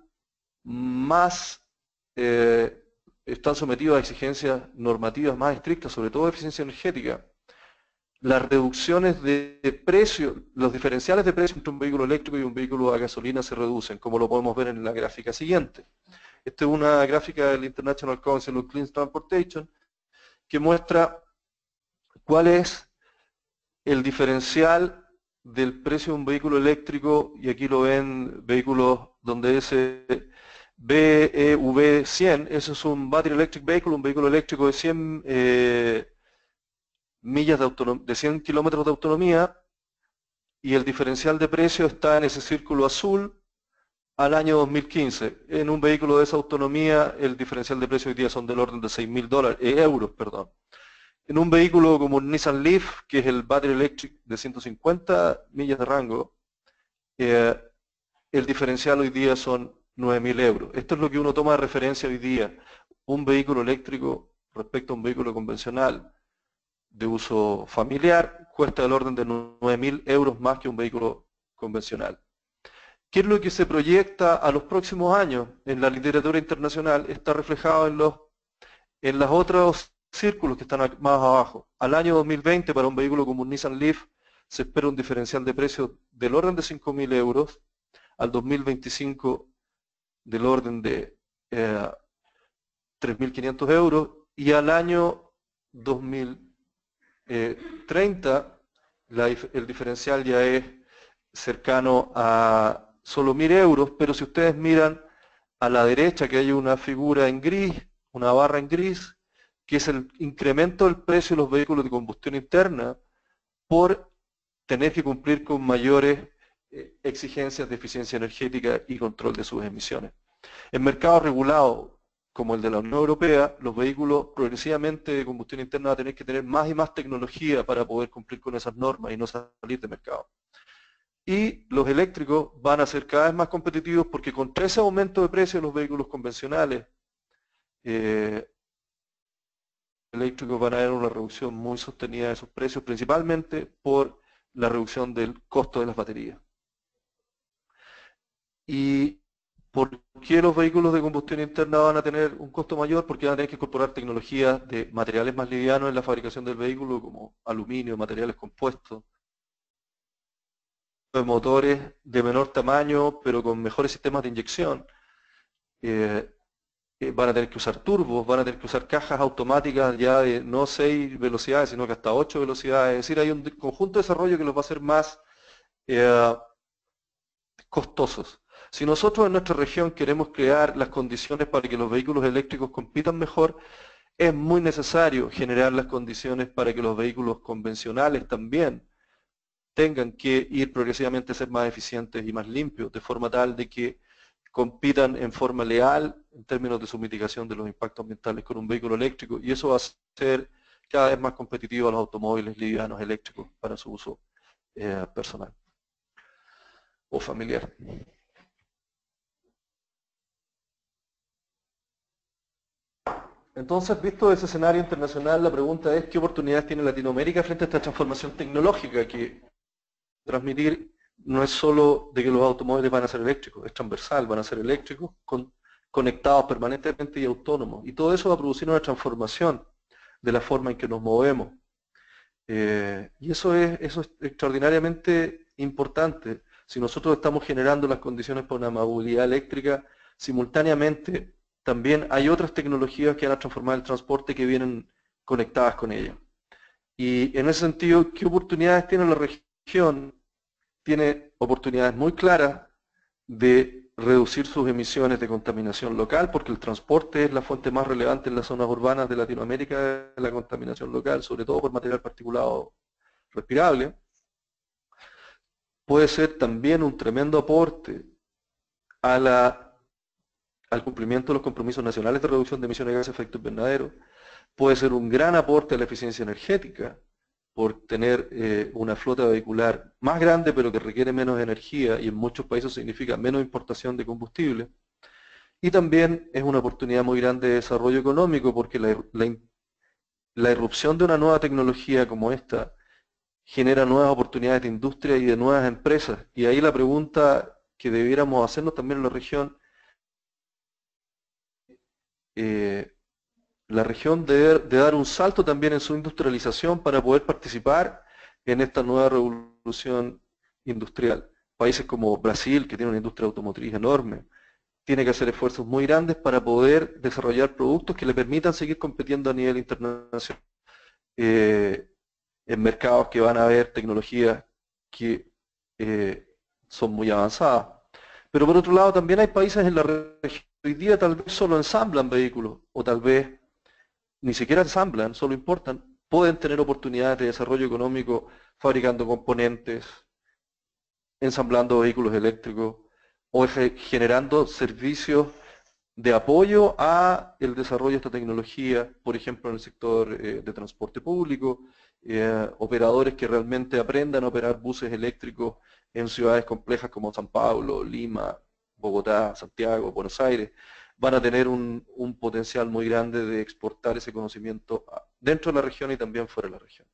más eh, están sometidos a exigencias normativas más estrictas, sobre todo de eficiencia energética, las reducciones de precio, los diferenciales de precio entre un vehículo eléctrico y un vehículo a gasolina se reducen, como lo podemos ver en la gráfica siguiente. Esta es una gráfica del International Council of Clean Transportation que muestra cuál es el diferencial del precio de un vehículo eléctrico, y aquí lo ven vehículos donde ese B E V cien, eso es un Battery Electric Vehicle, un vehículo eléctrico de cien eh, millas de autonomía, de cien kilómetros de autonomía, y el diferencial de precio está en ese círculo azul al año dos mil quince. En un vehículo de esa autonomía el diferencial de precio hoy día son del orden de seis mil dólares, eh, euros, perdón. En un vehículo como un Nissan Leaf, que es el Battery Electric de ciento cincuenta millas de rango, eh, el diferencial hoy día son nueve mil euros. Esto es lo que uno toma de referencia hoy día. Un vehículo eléctrico respecto a un vehículo convencional de uso familiar cuesta del orden de nueve mil euros más que un vehículo convencional. ¿Qué es lo que se proyecta a los próximos años en la literatura internacional? Está reflejado en los, en los otros círculos que están más abajo. Al año dos mil veinte, para un vehículo como un Nissan Leaf, se espera un diferencial de precio del orden de cinco mil euros, al dos mil veinticinco del orden de eh, tres mil quinientos euros, y al año dos mil treinta la, el diferencial ya es cercano a solo mil euros, pero si ustedes miran a la derecha que hay una figura en gris, una barra en gris, que es el incremento del precio de los vehículos de combustión interna por tener que cumplir con mayores eh, exigencias de eficiencia energética y control de sus emisiones. En mercados regulados como el de la Unión Europea, los vehículos progresivamente de combustión interna van a tener que tener más y más tecnología para poder cumplir con esas normas y no salir de mercado. Y los eléctricos van a ser cada vez más competitivos porque con ese aumento de precio de los vehículos convencionales, eh, eléctricos van a haber una reducción muy sostenida de sus precios, principalmente por la reducción del costo de las baterías. Y ¿por qué los vehículos de combustión interna van a tener un costo mayor? Porque van a tener que incorporar tecnologías de materiales más livianos en la fabricación del vehículo, como aluminio, materiales compuestos, de motores de menor tamaño, pero con mejores sistemas de inyección. Eh, eh, van a tener que usar turbos, van a tener que usar cajas automáticas ya de no seis velocidades, sino que hasta ocho velocidades. Es decir, hay un conjunto de desarrollo que los va a hacer más eh, costosos. Si nosotros en nuestra región queremos crear las condiciones para que los vehículos eléctricos compitan mejor, es muy necesario generar las condiciones para que los vehículos convencionales también tengan que ir progresivamente a ser más eficientes y más limpios, de forma tal de que compitan en forma leal en términos de su mitigación de los impactos ambientales con un vehículo eléctrico, y eso va a hacer cada vez más competitivo a los automóviles livianos eléctricos para su uso eh, personal o familiar. Entonces, visto ese escenario internacional, la pregunta es ¿qué oportunidades tiene Latinoamérica frente a esta transformación tecnológica? Que transmitir no es solo de que los automóviles van a ser eléctricos, es transversal, van a ser eléctricos, con, conectados permanentemente y autónomos. Y todo eso va a producir una transformación de la forma en que nos movemos. Eh, y eso es, eso es extraordinariamente importante. Si nosotros estamos generando las condiciones para una movilidad eléctrica, simultáneamente también hay otras tecnologías que van a transformar el transporte que vienen conectadas con ella. Y en ese sentido, ¿qué oportunidades tiene la región? Tiene oportunidades muy claras de reducir sus emisiones de contaminación local, porque el transporte es la fuente más relevante en las zonas urbanas de Latinoamérica de la contaminación local, sobre todo por material particulado respirable. Puede ser también un tremendo aporte a la al cumplimiento de los compromisos nacionales de reducción de emisiones de gases de efecto invernadero, puede ser un gran aporte a la eficiencia energética, por tener eh, una flota vehicular más grande pero que requiere menos energía, y en muchos países significa menos importación de combustible. Y también es una oportunidad muy grande de desarrollo económico, porque la, la, la irrupción de una nueva tecnología como esta genera nuevas oportunidades de industria y de nuevas empresas. Y ahí la pregunta que debiéramos hacernos también en la región, Eh, la región debe de dar un salto también en su industrialización para poder participar en esta nueva revolución industrial. Países como Brasil, que tiene una industria automotriz enorme, tiene que hacer esfuerzos muy grandes para poder desarrollar productos que le permitan seguir compitiendo a nivel internacional eh, en mercados que van a haber tecnologías que eh, son muy avanzadas. Pero por otro lado también hay países en la región que hoy día tal vez solo ensamblan vehículos, o tal vez ni siquiera ensamblan, solo importan, pueden tener oportunidades de desarrollo económico fabricando componentes, ensamblando vehículos eléctricos o generando servicios de apoyo a el desarrollo de esta tecnología, por ejemplo en el sector eh, de transporte público, eh, operadores que realmente aprendan a operar buses eléctricos en ciudades complejas como San Paulo, Lima, Bogotá, Santiago, Buenos Aires, van a tener un, un potencial muy grande de exportar ese conocimiento dentro de la región y también fuera de la región.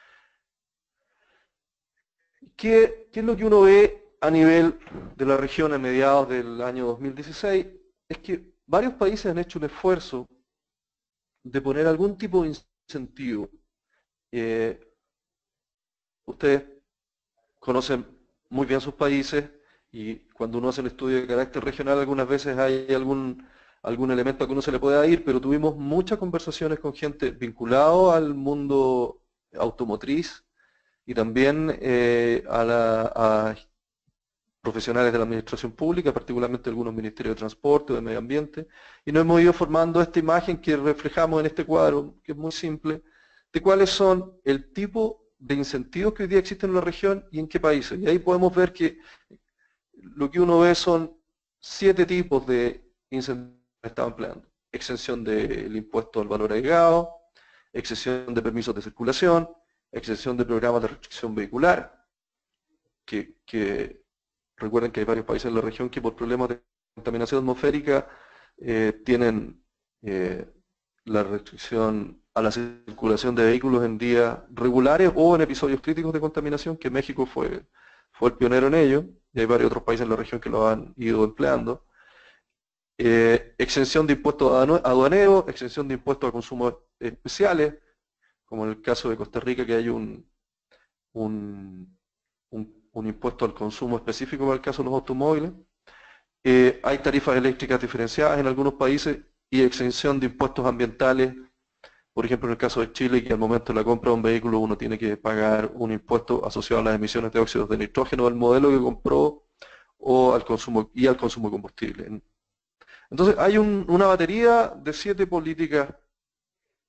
¿Qué, qué es lo que uno ve a nivel de la región a mediados del año dos mil dieciséis? Es que varios países han hecho un esfuerzo de poner algún tipo de incentivo. Eh, ustedes conocen muy bien sus países, y cuando uno hace el estudio de carácter regional algunas veces hay algún, algún elemento a que uno se le pueda ir, pero tuvimos muchas conversaciones con gente vinculada al mundo automotriz y también eh, a, la, a profesionales de la administración pública, particularmente algunos ministerios de transporte o de medio ambiente, y nos hemos ido formando esta imagen que reflejamos en este cuadro, que es muy simple, de cuáles son el tipo de incentivos que hoy día existen en la región y en qué países. Y ahí podemos ver que lo que uno ve son siete tipos de incentivos que están empleando. Exención del impuesto al valor agregado, exención de permisos de circulación, exención de programas de restricción vehicular, que, que recuerden que hay varios países en la región que por problemas de contaminación atmosférica eh, tienen eh, la restricción a la circulación de vehículos en días regulares o en episodios críticos de contaminación, que México fue, fue el pionero en ello, y hay varios otros países en la región que lo han ido empleando. Eh, exención de impuestos aduaneros, exención de impuestos a consumos especiales, como en el caso de Costa Rica, que hay un, un, un, un impuesto al consumo específico para el caso de los automóviles. Eh, hay tarifas eléctricas diferenciadas en algunos países y exención de impuestos ambientales. Por ejemplo, en el caso de Chile, que al momento de la compra de un vehículo uno tiene que pagar un impuesto asociado a las emisiones de óxidos de nitrógeno del modelo que compró o al consumo, y al consumo de combustible. Entonces hay un, una batería de siete políticas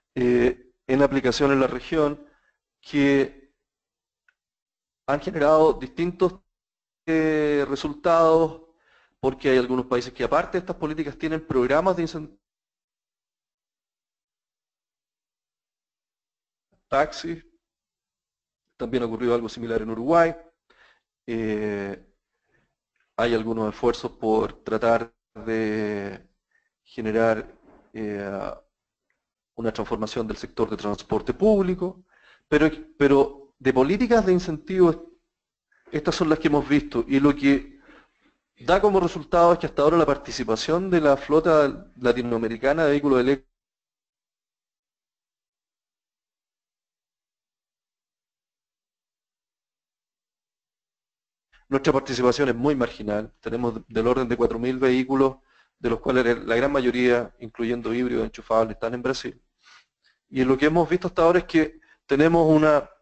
eh, en aplicación en la región que han generado distintos eh, resultados, porque hay algunos países que aparte de estas políticas tienen programas de incentivo taxis. También ha ocurrido algo similar en Uruguay. Eh, hay algunos esfuerzos por tratar de generar eh, una transformación del sector de transporte público, pero, pero de políticas de incentivos, estas son las que hemos visto, y lo que da como resultado es que hasta ahora la participación de la flota latinoamericana de vehículos eléctricos nuestra participación es muy marginal. Tenemos del orden de cuatro mil vehículos, de los cuales la gran mayoría, incluyendo híbridos enchufables, están en Brasil. Y lo que hemos visto hasta ahora es que tenemos una,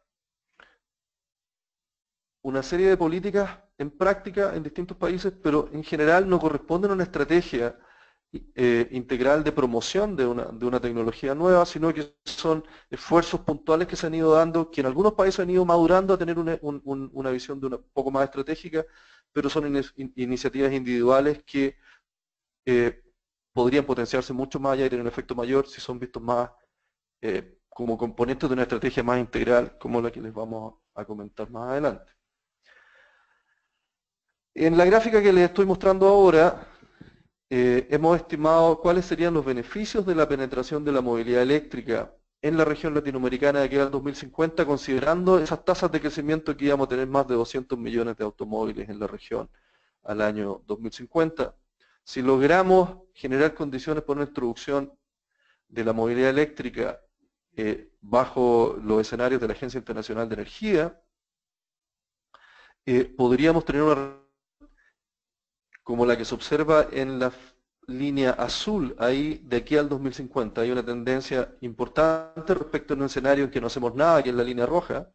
una serie de políticas en práctica en distintos países, pero en general no corresponden a una estrategia eh, integral de promoción de una, de una tecnología nueva, sino que son esfuerzos puntuales que se han ido dando, que en algunos países han ido madurando a tener una, un, una visión de una poco más estratégica, pero son in, in, iniciativas individuales que eh, podrían potenciarse mucho más allá y tener un efecto mayor si son vistos más eh, como componentes de una estrategia más integral, como la que les vamos a comentar más adelante. En la gráfica que les estoy mostrando ahora, eh, hemos estimado cuáles serían los beneficios de la penetración de la movilidad eléctrica en la región latinoamericana de aquí al dos mil cincuenta, considerando esas tasas de crecimiento que íbamos a tener más de doscientos millones de automóviles en la región al año dos mil cincuenta. Si logramos generar condiciones para una introducción de la movilidad eléctrica eh, bajo los escenarios de la Agencia Internacional de Energía, eh, podríamos tener una como la que se observa en la línea azul, ahí de aquí al dos mil cincuenta. Hay una tendencia importante respecto a un escenario en que no hacemos nada, que es la línea roja,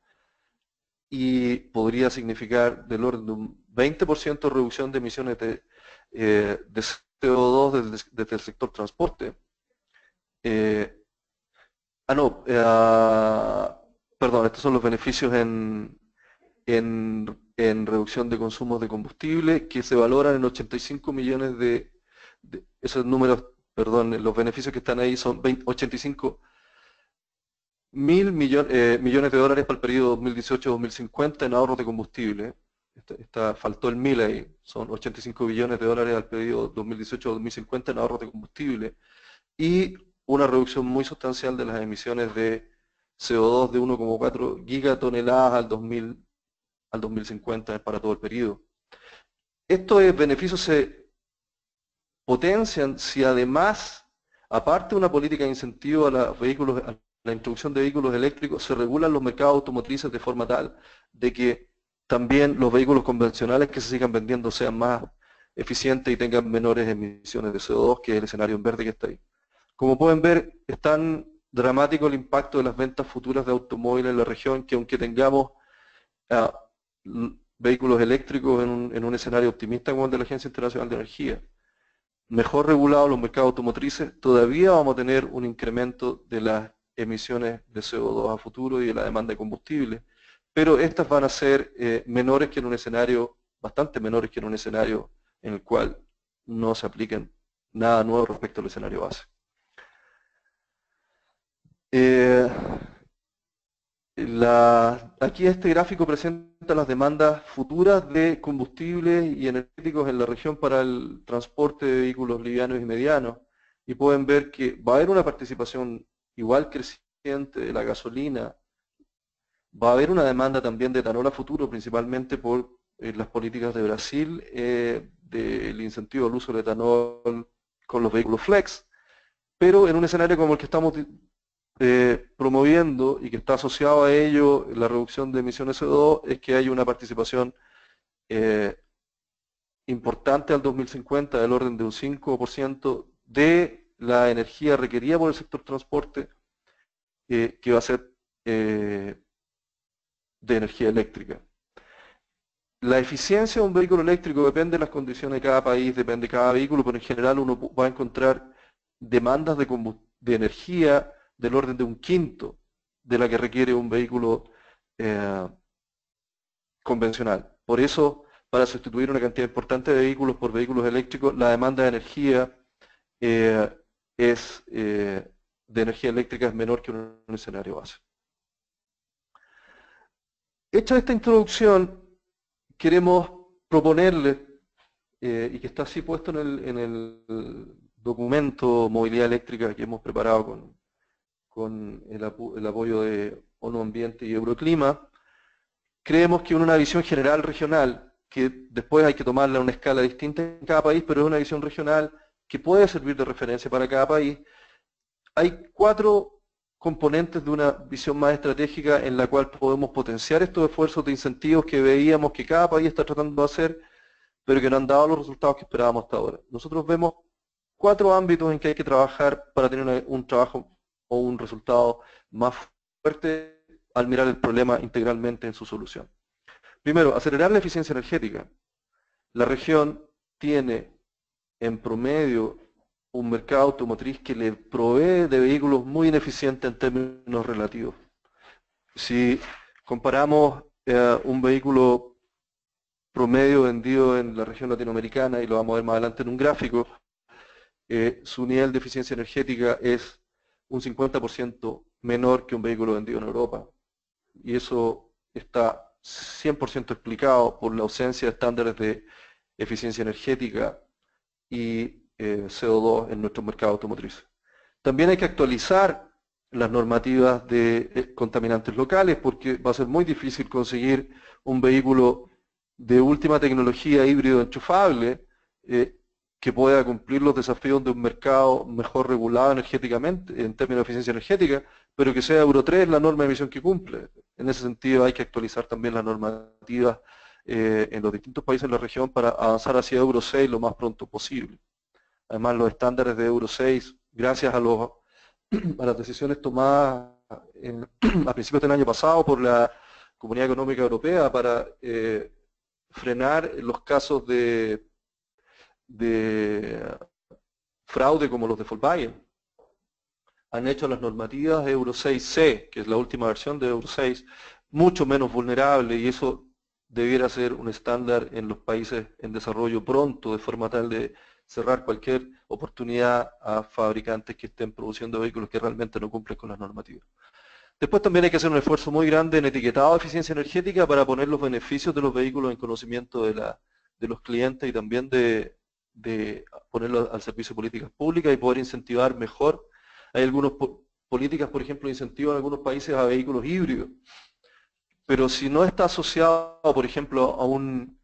y podría significar del orden de un veinte por ciento de reducción de emisiones de, eh, de C O dos desde, desde el sector transporte. Eh, ah, no, eh, perdón, estos son los beneficios en, en en reducción de consumos de combustible, que se valoran en ochenta y cinco millones de, de esos números, perdón, los beneficios que están ahí son veinte, ochenta y cinco mil millon, eh, millones de dólares para el periodo dos mil dieciocho a dos mil cincuenta en ahorros de combustible. Esta, esta, faltó el mil ahí, son ochenta y cinco billones de dólares al periodo dos mil dieciocho a dos mil cincuenta en ahorros de combustible y una reducción muy sustancial de las emisiones de C O dos de uno coma cuatro gigatoneladas al dos mil al dos mil cincuenta para todo el periodo. Estos beneficios se potencian si además, aparte de una política de incentivo a, los vehículos, a la introducción de vehículos eléctricos, se regulan los mercados automotrices de forma tal de que también los vehículos convencionales que se sigan vendiendo sean más eficientes y tengan menores emisiones de C O dos, que es el escenario en verde que está ahí. Como pueden ver, es tan dramático el impacto de las ventas futuras de automóviles en la región que aunque tengamos uh, vehículos eléctricos en un, en un escenario optimista como el de la Agencia Internacional de Energía, mejor regulados los mercados automotrices, todavía vamos a tener un incremento de las emisiones de C O dos a futuro y de la demanda de combustible, pero estas van a ser eh, menores que en un escenario, bastante menores que en un escenario en el cual no se apliquen nada nuevo respecto al escenario base. Eh, La, aquí este gráfico presenta las demandas futuras de combustibles y energéticos en la región para el transporte de vehículos livianos y medianos. Y pueden ver que va a haber una participación igual creciente de la gasolina. Va a haber una demanda también de etanol a futuro, principalmente por eh, las políticas de Brasil, eh, del incentivo al uso del etanol con los vehículos flex. Pero en un escenario como el que estamos Eh, promoviendo y que está asociado a ello la reducción de emisiones de C O dos es que hay una participación eh, importante al dos mil cincuenta del orden de un cinco por ciento de la energía requerida por el sector transporte eh, que va a ser eh, de energía eléctrica. La eficiencia de un vehículo eléctrico depende de las condiciones de cada país, depende de cada vehículo, pero en general uno va a encontrar demandas de, de energía del orden de un quinto de la que requiere un vehículo eh, convencional. Por eso, para sustituir una cantidad importante de vehículos por vehículos eléctricos, la demanda de energía eh, es, eh, de energía eléctrica es menor que un escenario base. Hecha esta introducción, queremos proponerles, eh, y que está así puesto en el, en el documento Movilidad Eléctrica que hemos preparado con, con el, apo el apoyo de ONU Ambiente y Euroclima, creemos que una visión general regional, que después hay que tomarla a una escala distinta en cada país, pero es una visión regional que puede servir de referencia para cada país. Hay cuatro componentes de una visión más estratégica en la cual podemos potenciar estos esfuerzos de incentivos que veíamos que cada país está tratando de hacer, pero que no han dado los resultados que esperábamos hasta ahora. Nosotros vemos cuatro ámbitos en que hay que trabajar para tener una, un trabajo o un resultado más fuerte al mirar el problema integralmente en su solución. Primero, acelerar la eficiencia energética. La región tiene en promedio un mercado automotriz que le provee de vehículos muy ineficientes en términos relativos. Si comparamos eh, un vehículo promedio vendido en la región latinoamericana, y lo vamos a ver más adelante en un gráfico, eh, su nivel de eficiencia energética es un cincuenta por ciento menor que un vehículo vendido en Europa. Y eso está cien por ciento explicado por la ausencia de estándares de eficiencia energética y eh, C O dos en nuestro mercado automotriz. También hay que actualizar las normativas de eh, contaminantes locales, porque va a ser muy difícil conseguir un vehículo de última tecnología híbrido enchufable eh, que pueda cumplir los desafíos de un mercado mejor regulado energéticamente, en términos de eficiencia energética, pero que sea Euro tres la norma de emisión que cumple. En ese sentido hay que actualizar también las normativas eh, en los distintos países de la región para avanzar hacia Euro seis lo más pronto posible. Además, los estándares de Euro seis, gracias a, los, a las decisiones tomadas en, a principios del año pasado por la Comunidad Económica Europea para eh, frenar los casos de, de fraude como los de Volkswagen, han hecho las normativas Euro seis C, que es la última versión de Euro seis, mucho menos vulnerable, y eso debiera ser un estándar en los países en desarrollo pronto, de forma tal de cerrar cualquier oportunidad a fabricantes que estén produciendo vehículos que realmente no cumplen con las normativas. Después también hay que hacer un esfuerzo muy grande en etiquetado de eficiencia energética para poner los beneficios de los vehículos en conocimiento de, la, de los clientes, y también de, de ponerlos al servicio de políticas públicas y poder incentivar mejor. Hay algunas po políticas, por ejemplo, de incentivo en algunos países a vehículos híbridos, pero si no está asociado, por ejemplo, a un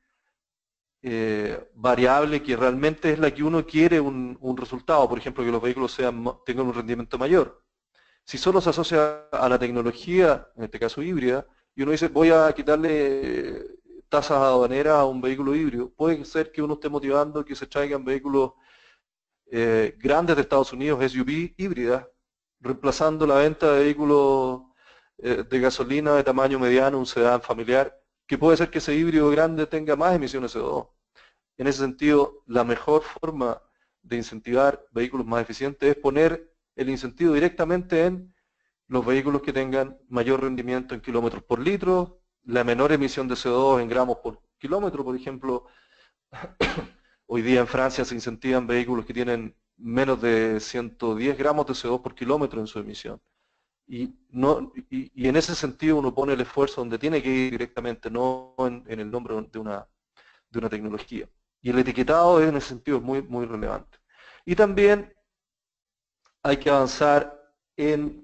eh, variable que realmente es la que uno quiere un, un resultado, por ejemplo, que los vehículos sean, tengan un rendimiento mayor. Si solo se asocia a la tecnología, en este caso híbrida, y uno dice voy a quitarle tasas aduaneras a un vehículo híbrido, puede ser que uno esté motivando que se traigan vehículos eh, grandes de Estados Unidos, S U V híbridas, reemplazando la venta de vehículos eh, de gasolina de tamaño mediano, un sedán familiar, que puede ser que ese híbrido grande tenga más emisiones C O dos. En ese sentido, la mejor forma de incentivar vehículos más eficientes es poner el incentivo directamente en los vehículos que tengan mayor rendimiento en kilómetros por litro, la menor emisión de C O dos en gramos por kilómetro. Por ejemplo, hoy día en Francia se incentivan vehículos que tienen menos de ciento diez gramos de C O dos por kilómetro en su emisión. Y, no, y, y en ese sentido uno pone el esfuerzo donde tiene que ir directamente, no en, en el nombre de una, de una tecnología. Y el etiquetado en ese sentido es muy, muy relevante. Y también hay que avanzar en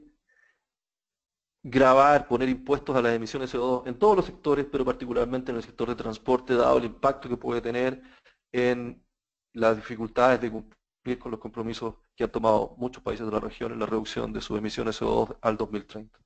gravar, poner impuestos a las emisiones C O dos en todos los sectores, pero particularmente en el sector de transporte, dado el impacto que puede tener en las dificultades de cumplir con los compromisos que han tomado muchos países de la región en la reducción de sus emisiones C O dos al dos mil treinta.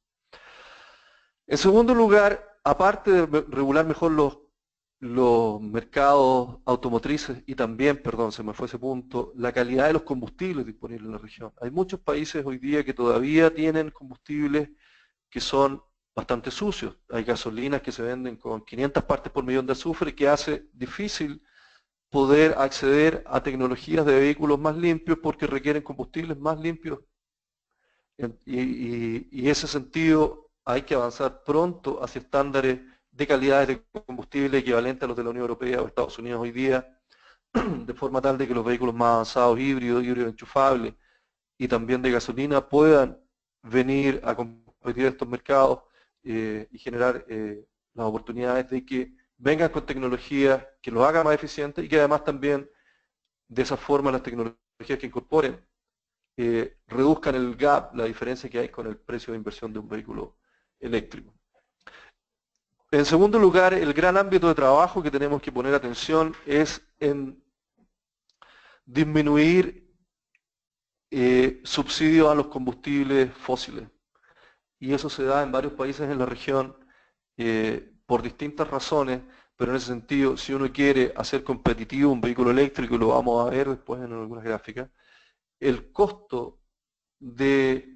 En segundo lugar, aparte de regular mejor los, los mercados automotrices y también, perdón, se me fue ese punto, la calidad de los combustibles disponibles en la región. Hay muchos países hoy día que todavía tienen combustibles que son bastante sucios. Hay gasolinas que se venden con quinientas partes por millón de azufre, que hace difícil poder acceder a tecnologías de vehículos más limpios porque requieren combustibles más limpios Y, y, y ese sentido hay que avanzar pronto hacia estándares de calidades de combustible equivalentes a los de la Unión Europea o Estados Unidos hoy día, de forma tal de que los vehículos más avanzados, híbridos, híbridos enchufables y también de gasolina puedan venir a competir en estos mercados eh, y generar eh, las oportunidades de que vengan con tecnologías que los hagan más eficientes y que además también de esa forma las tecnologías que incorporen eh, reduzcan el gap, la diferencia que hay con el precio de inversión de un vehículo eléctrico. En segundo lugar, el gran ámbito de trabajo que tenemos que poner atención es en disminuir eh, subsidios a los combustibles fósiles. Y eso se da en varios países en la región eh, por distintas razones, pero en ese sentido, si uno quiere hacer competitivo un vehículo eléctrico, y lo vamos a ver después en algunas gráficas, el costo de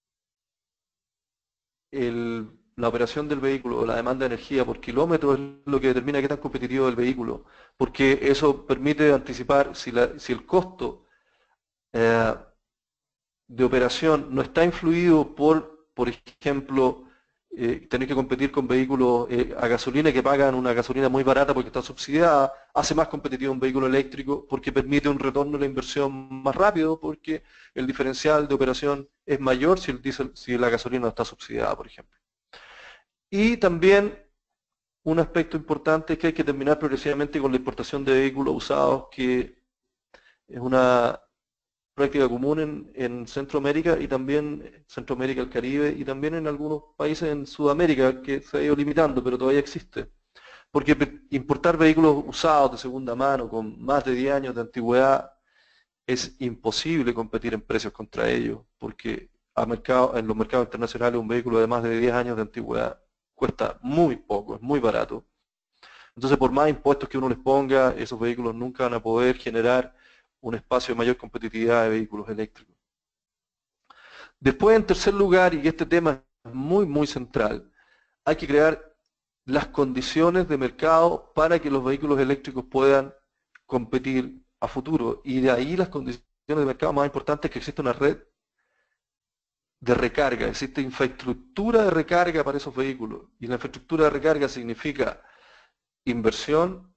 el, la operación del vehículo o la demanda de energía por kilómetro es lo que determina qué tan competitivo es el vehículo, porque eso permite anticipar si, la, si el costo eh, de operación no está influido por, por ejemplo, eh, tener que competir con vehículos eh, a gasolina que pagan una gasolina muy barata porque está subsidiada, hace más competitivo un vehículo eléctrico porque permite un retorno de la inversión más rápido porque el diferencial de operación es mayor si, el diesel, si la gasolina no está subsidiada, por ejemplo. Y también un aspecto importante es que hay que terminar progresivamente con la importación de vehículos usados, que es una práctica común en, en Centroamérica y también Centroamérica, el Caribe y también en algunos países en Sudamérica que se ha ido limitando, pero todavía existe. Porque importar vehículos usados de segunda mano con más de diez años de antigüedad es imposible competir en precios contra ellos, porque a mercado, en los mercados internacionales un vehículo de más de diez años de antigüedad cuesta muy poco, es muy barato. Entonces, por más impuestos que uno les ponga, esos vehículos nunca van a poder generar un espacio de mayor competitividad de vehículos eléctricos. Después, en tercer lugar, y este tema es muy, muy central, hay que crear las condiciones de mercado para que los vehículos eléctricos puedan competir a futuro. Y de ahí las condiciones de mercado más importantes es que exista una red de recarga, existe infraestructura de recarga para esos vehículos. Y la infraestructura de recarga significa inversión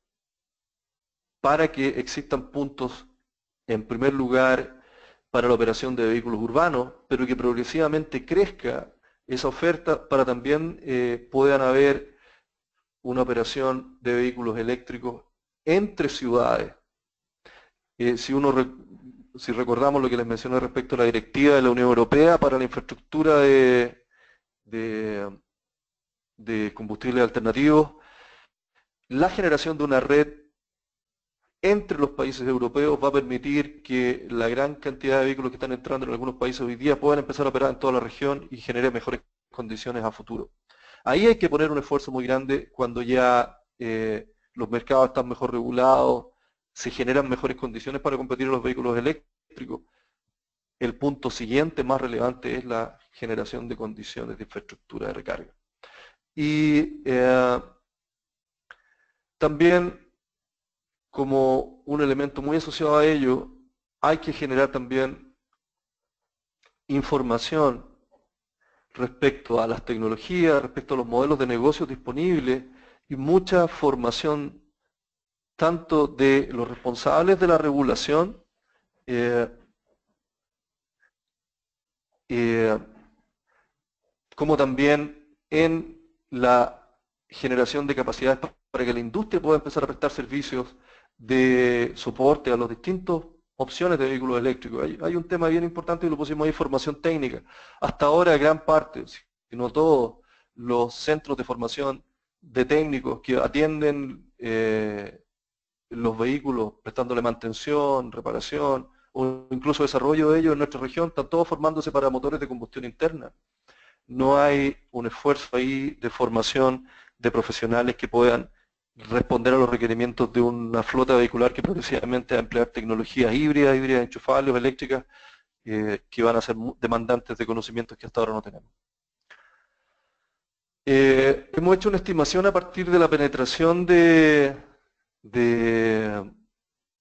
para que existan puntos, en primer lugar, para la operación de vehículos urbanos, pero que progresivamente crezca esa oferta para también eh, puedan haber una operación de vehículos eléctricos entre ciudades. Eh, si, uno, si recordamos lo que les mencioné respecto a la directiva de la Unión Europea para la infraestructura de, de, de combustibles alternativos, la generación de una red entre los países europeos va a permitir que la gran cantidad de vehículos que están entrando en algunos países hoy día puedan empezar a operar en toda la región y genere mejores condiciones a futuro. Ahí hay que poner un esfuerzo muy grande cuando ya eh, los mercados están mejor regulados, se generan mejores condiciones para competir en los vehículos eléctricos. El punto siguiente más relevante es la generación de condiciones de infraestructura de recarga. Y eh, también, como un elemento muy asociado a ello, hay que generar también información respecto a las tecnologías, respecto a los modelos de negocios disponibles y mucha formación tanto de los responsables de la regulación eh, eh, como también en la generación de capacidades para que la industria pueda empezar a prestar servicios de soporte a las distintas opciones de vehículos eléctricos. Hay, hay un tema bien importante y lo pusimos ahí, formación técnica. Hasta ahora gran parte, si no todos, los centros de formación de técnicos que atienden eh, los vehículos, prestándole mantención, reparación o incluso desarrollo de ellos en nuestra región, están todos formándose para motores de combustión interna. No hay un esfuerzo ahí de formación de profesionales que puedan responder a los requerimientos de una flota vehicular que progresivamente va a emplear tecnologías híbridas, híbridas enchufables o eléctricas, eh, que van a ser demandantes de conocimientos que hasta ahora no tenemos. Eh, hemos hecho una estimación a partir de la penetración de, de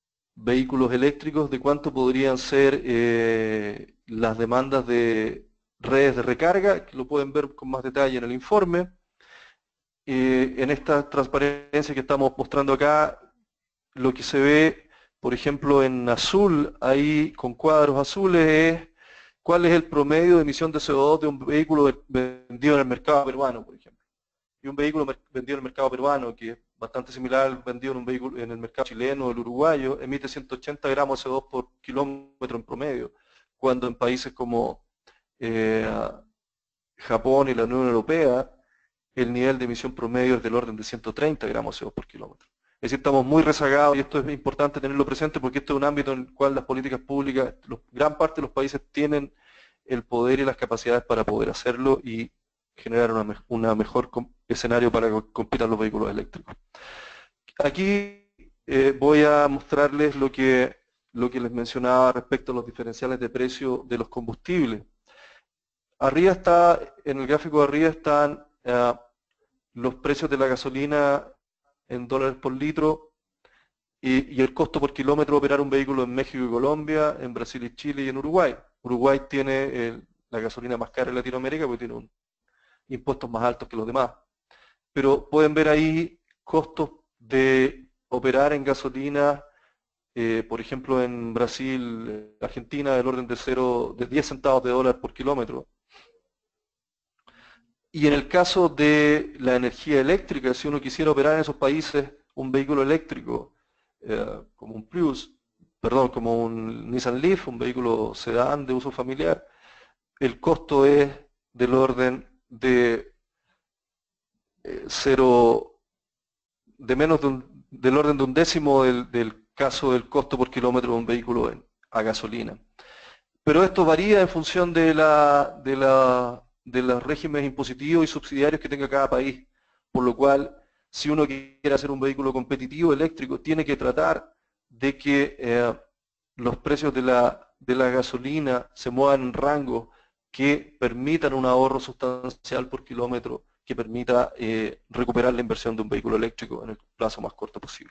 vehículos eléctricos de cuánto podrían ser eh, las demandas de redes de recarga, que lo pueden ver con más detalle en el informe. Eh, en esta transparencia que estamos mostrando acá, lo que se ve, por ejemplo, en azul, ahí con cuadros azules, es cuál es el promedio de emisión de C O dos de un vehículo vendido en el mercado peruano, por ejemplo. Y un vehículo vendido en el mercado peruano, que es bastante similar al vendido en un vehículo en el mercado chileno o el uruguayo, emite ciento ochenta gramos de C O dos por kilómetro en promedio, cuando en países como eh, Japón y la Unión Europea, el nivel de emisión promedio es del orden de ciento treinta gramos de C O dos por kilómetro. Es decir, estamos muy rezagados y esto es importante tenerlo presente porque este es un ámbito en el cual las políticas públicas, los, gran parte de los países tienen el poder y las capacidades para poder hacerlo y generar una, una mejor escenario para que compitan los vehículos eléctricos. Aquí eh, voy a mostrarles lo que, lo que les mencionaba respecto a los diferenciales de precio de los combustibles. Arriba está, en el gráfico de arriba están eh, los precios de la gasolina en dólares por litro y, y el costo por kilómetro de operar un vehículo en México y Colombia, en Brasil y Chile y en Uruguay. Uruguay tiene el, la gasolina más cara en Latinoamérica porque tiene un, impuestos más altos que los demás. Pero pueden ver ahí costos de operar en gasolina, eh, por ejemplo en Brasil, Argentina, del orden de, cero, de diez centavos de dólar por kilómetro. Y en el caso de la energía eléctrica, si uno quisiera operar en esos países un vehículo eléctrico, eh, como un Prius, perdón, como un Nissan Leaf, un vehículo sedán de uso familiar, el costo es del orden de eh, cero, de menos de un, del orden de un décimo del, del caso del costo por kilómetro de un vehículo en, a gasolina. Pero esto varía en función de la, de la de los regímenes impositivos y subsidiarios que tenga cada país, por lo cual si uno quiere hacer un vehículo competitivo eléctrico tiene que tratar de que eh, los precios de la, de la gasolina se muevan en rangos que permitan un ahorro sustancial por kilómetro, que permita eh, recuperar la inversión de un vehículo eléctrico en el plazo más corto posible.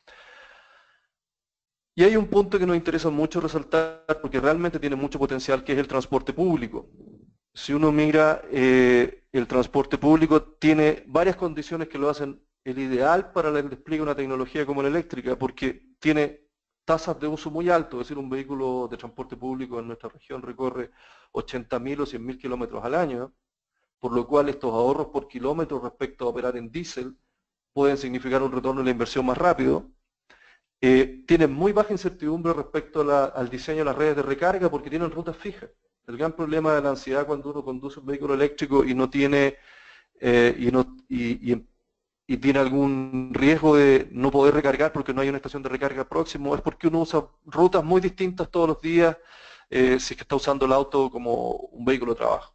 Y hay un punto que nos interesa mucho resaltar porque realmente tiene mucho potencial, que es el transporte público. Si uno mira, eh, el transporte público tiene varias condiciones que lo hacen el ideal para el despliegue de una tecnología como la eléctrica, porque tiene tasas de uso muy altas, es decir, un vehículo de transporte público en nuestra región recorre ochenta mil o cien mil kilómetros al año, por lo cual estos ahorros por kilómetro respecto a operar en diésel pueden significar un retorno de la inversión más rápido. Eh, tienen muy baja incertidumbre respecto a la, al diseño de las redes de recarga porque tienen rutas fijas. El gran problema de la ansiedad cuando uno conduce un vehículo eléctrico y no tiene eh, y, no, y, y, y tiene algún riesgo de no poder recargar porque no hay una estación de recarga próximo, es porque uno usa rutas muy distintas todos los días eh, si es que está usando el auto como un vehículo de trabajo.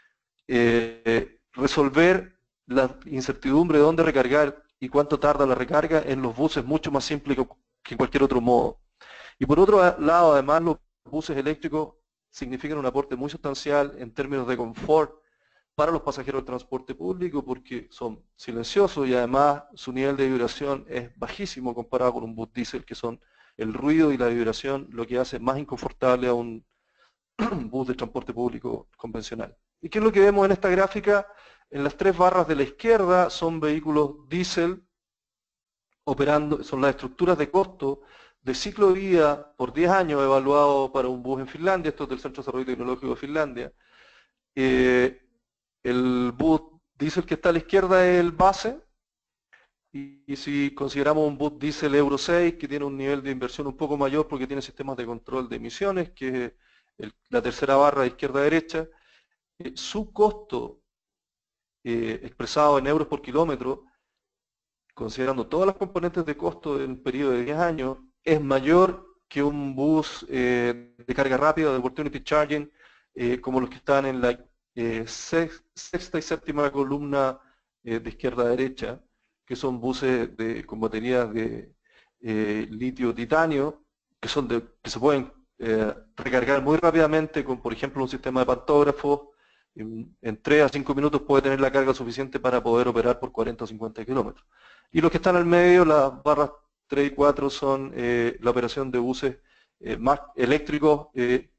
Eh, resolver la incertidumbre de dónde recargar y cuánto tarda la recarga en los buses es mucho más simple que, que en cualquier otro modo. Y por otro lado, además, los buses eléctricos significan un aporte muy sustancial en términos de confort para los pasajeros del transporte público porque son silenciosos y además su nivel de vibración es bajísimo comparado con un bus diésel, que son el ruido y la vibración lo que hace más inconfortable a un bus de transporte público convencional. ¿Y qué es lo que vemos en esta gráfica? En las tres barras de la izquierda son vehículos diésel operando, son las estructuras de costo de ciclo de vida por diez años evaluado para un bus en Finlandia, esto es del Centro de Desarrollo Tecnológico de Finlandia. Eh, el bus diésel que está a la izquierda es el base, y, y si consideramos un bus diésel Euro seis que tiene un nivel de inversión un poco mayor porque tiene sistemas de control de emisiones, que es el, la tercera barra de izquierda a derecha, eh, su costo eh, expresado en euros por kilómetro, considerando todas las componentes de costo en un periodo de diez años, es mayor que un bus eh, de carga rápida, de Opportunity Charging, eh, como los que están en la eh, sexta y séptima columna eh, de izquierda a derecha, que son buses de, con baterías de eh, litio-titanio, que, son de, que se pueden eh, recargar muy rápidamente con, por ejemplo, un sistema de pantógrafos. En, en tres a cinco minutos puede tener la carga suficiente para poder operar por cuarenta o cincuenta kilómetros. Y los que están al medio, las barras tres y cuatro, son eh, la operación de buses eh, más eléctricos, eh,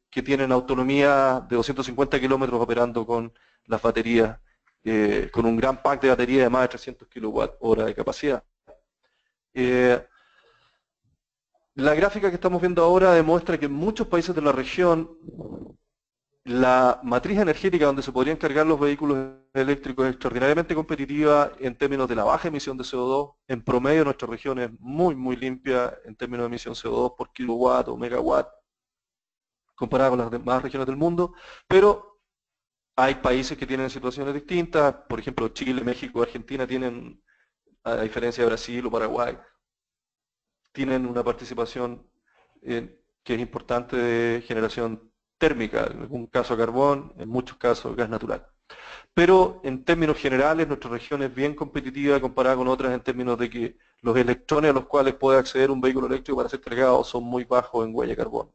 que tienen autonomía de doscientos cincuenta kilómetros operando con las baterías, eh, con un gran pack de batería de más de trescientos kilowatt hora de capacidad. Eh, la gráfica que estamos viendo ahora demuestra que en muchos países de la región la matriz energética donde se podrían cargar los vehículos eléctricos es extraordinariamente competitiva en términos de la baja emisión de C O dos. En promedio nuestra región es muy muy limpia en términos de emisión de C O dos por kilowatt o megawatt comparada con las demás regiones del mundo, pero hay países que tienen situaciones distintas, por ejemplo Chile, México, Argentina tienen, a diferencia de Brasil o Paraguay, tienen una participación eh, que es importante de generación térmica, en algún caso carbón, en muchos casos gas natural. Pero en términos generales nuestra región es bien competitiva comparada con otras en términos de que los electrones a los cuales puede acceder un vehículo eléctrico para ser cargado son muy bajos en huella de carbono.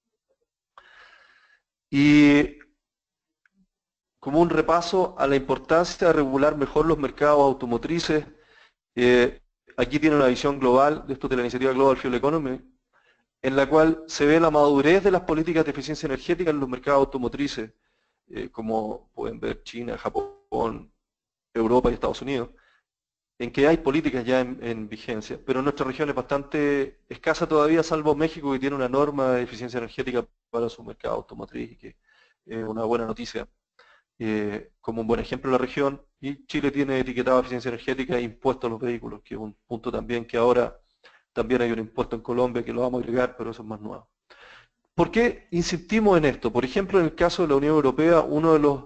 Y como un repaso a la importancia de regular mejor los mercados automotrices, eh, aquí tiene una visión global de esto de la iniciativa Global Fuel Economy, en la cual se ve la madurez de las políticas de eficiencia energética en los mercados automotrices, eh, como pueden ver China, Japón, Europa y Estados Unidos, en que hay políticas ya en, en vigencia, pero nuestra región es bastante escasa todavía, salvo México, que tiene una norma de eficiencia energética para su mercado automotriz, y que es una buena noticia, eh, como un buen ejemplo de la región, y Chile tiene etiquetado de eficiencia energética e impuesto a los vehículos, que es un punto también que ahora también hay un impuesto en Colombia que lo vamos a agregar, pero eso es más nuevo. ¿Por qué insistimos en esto? Por ejemplo, en el caso de la Unión Europea, uno de los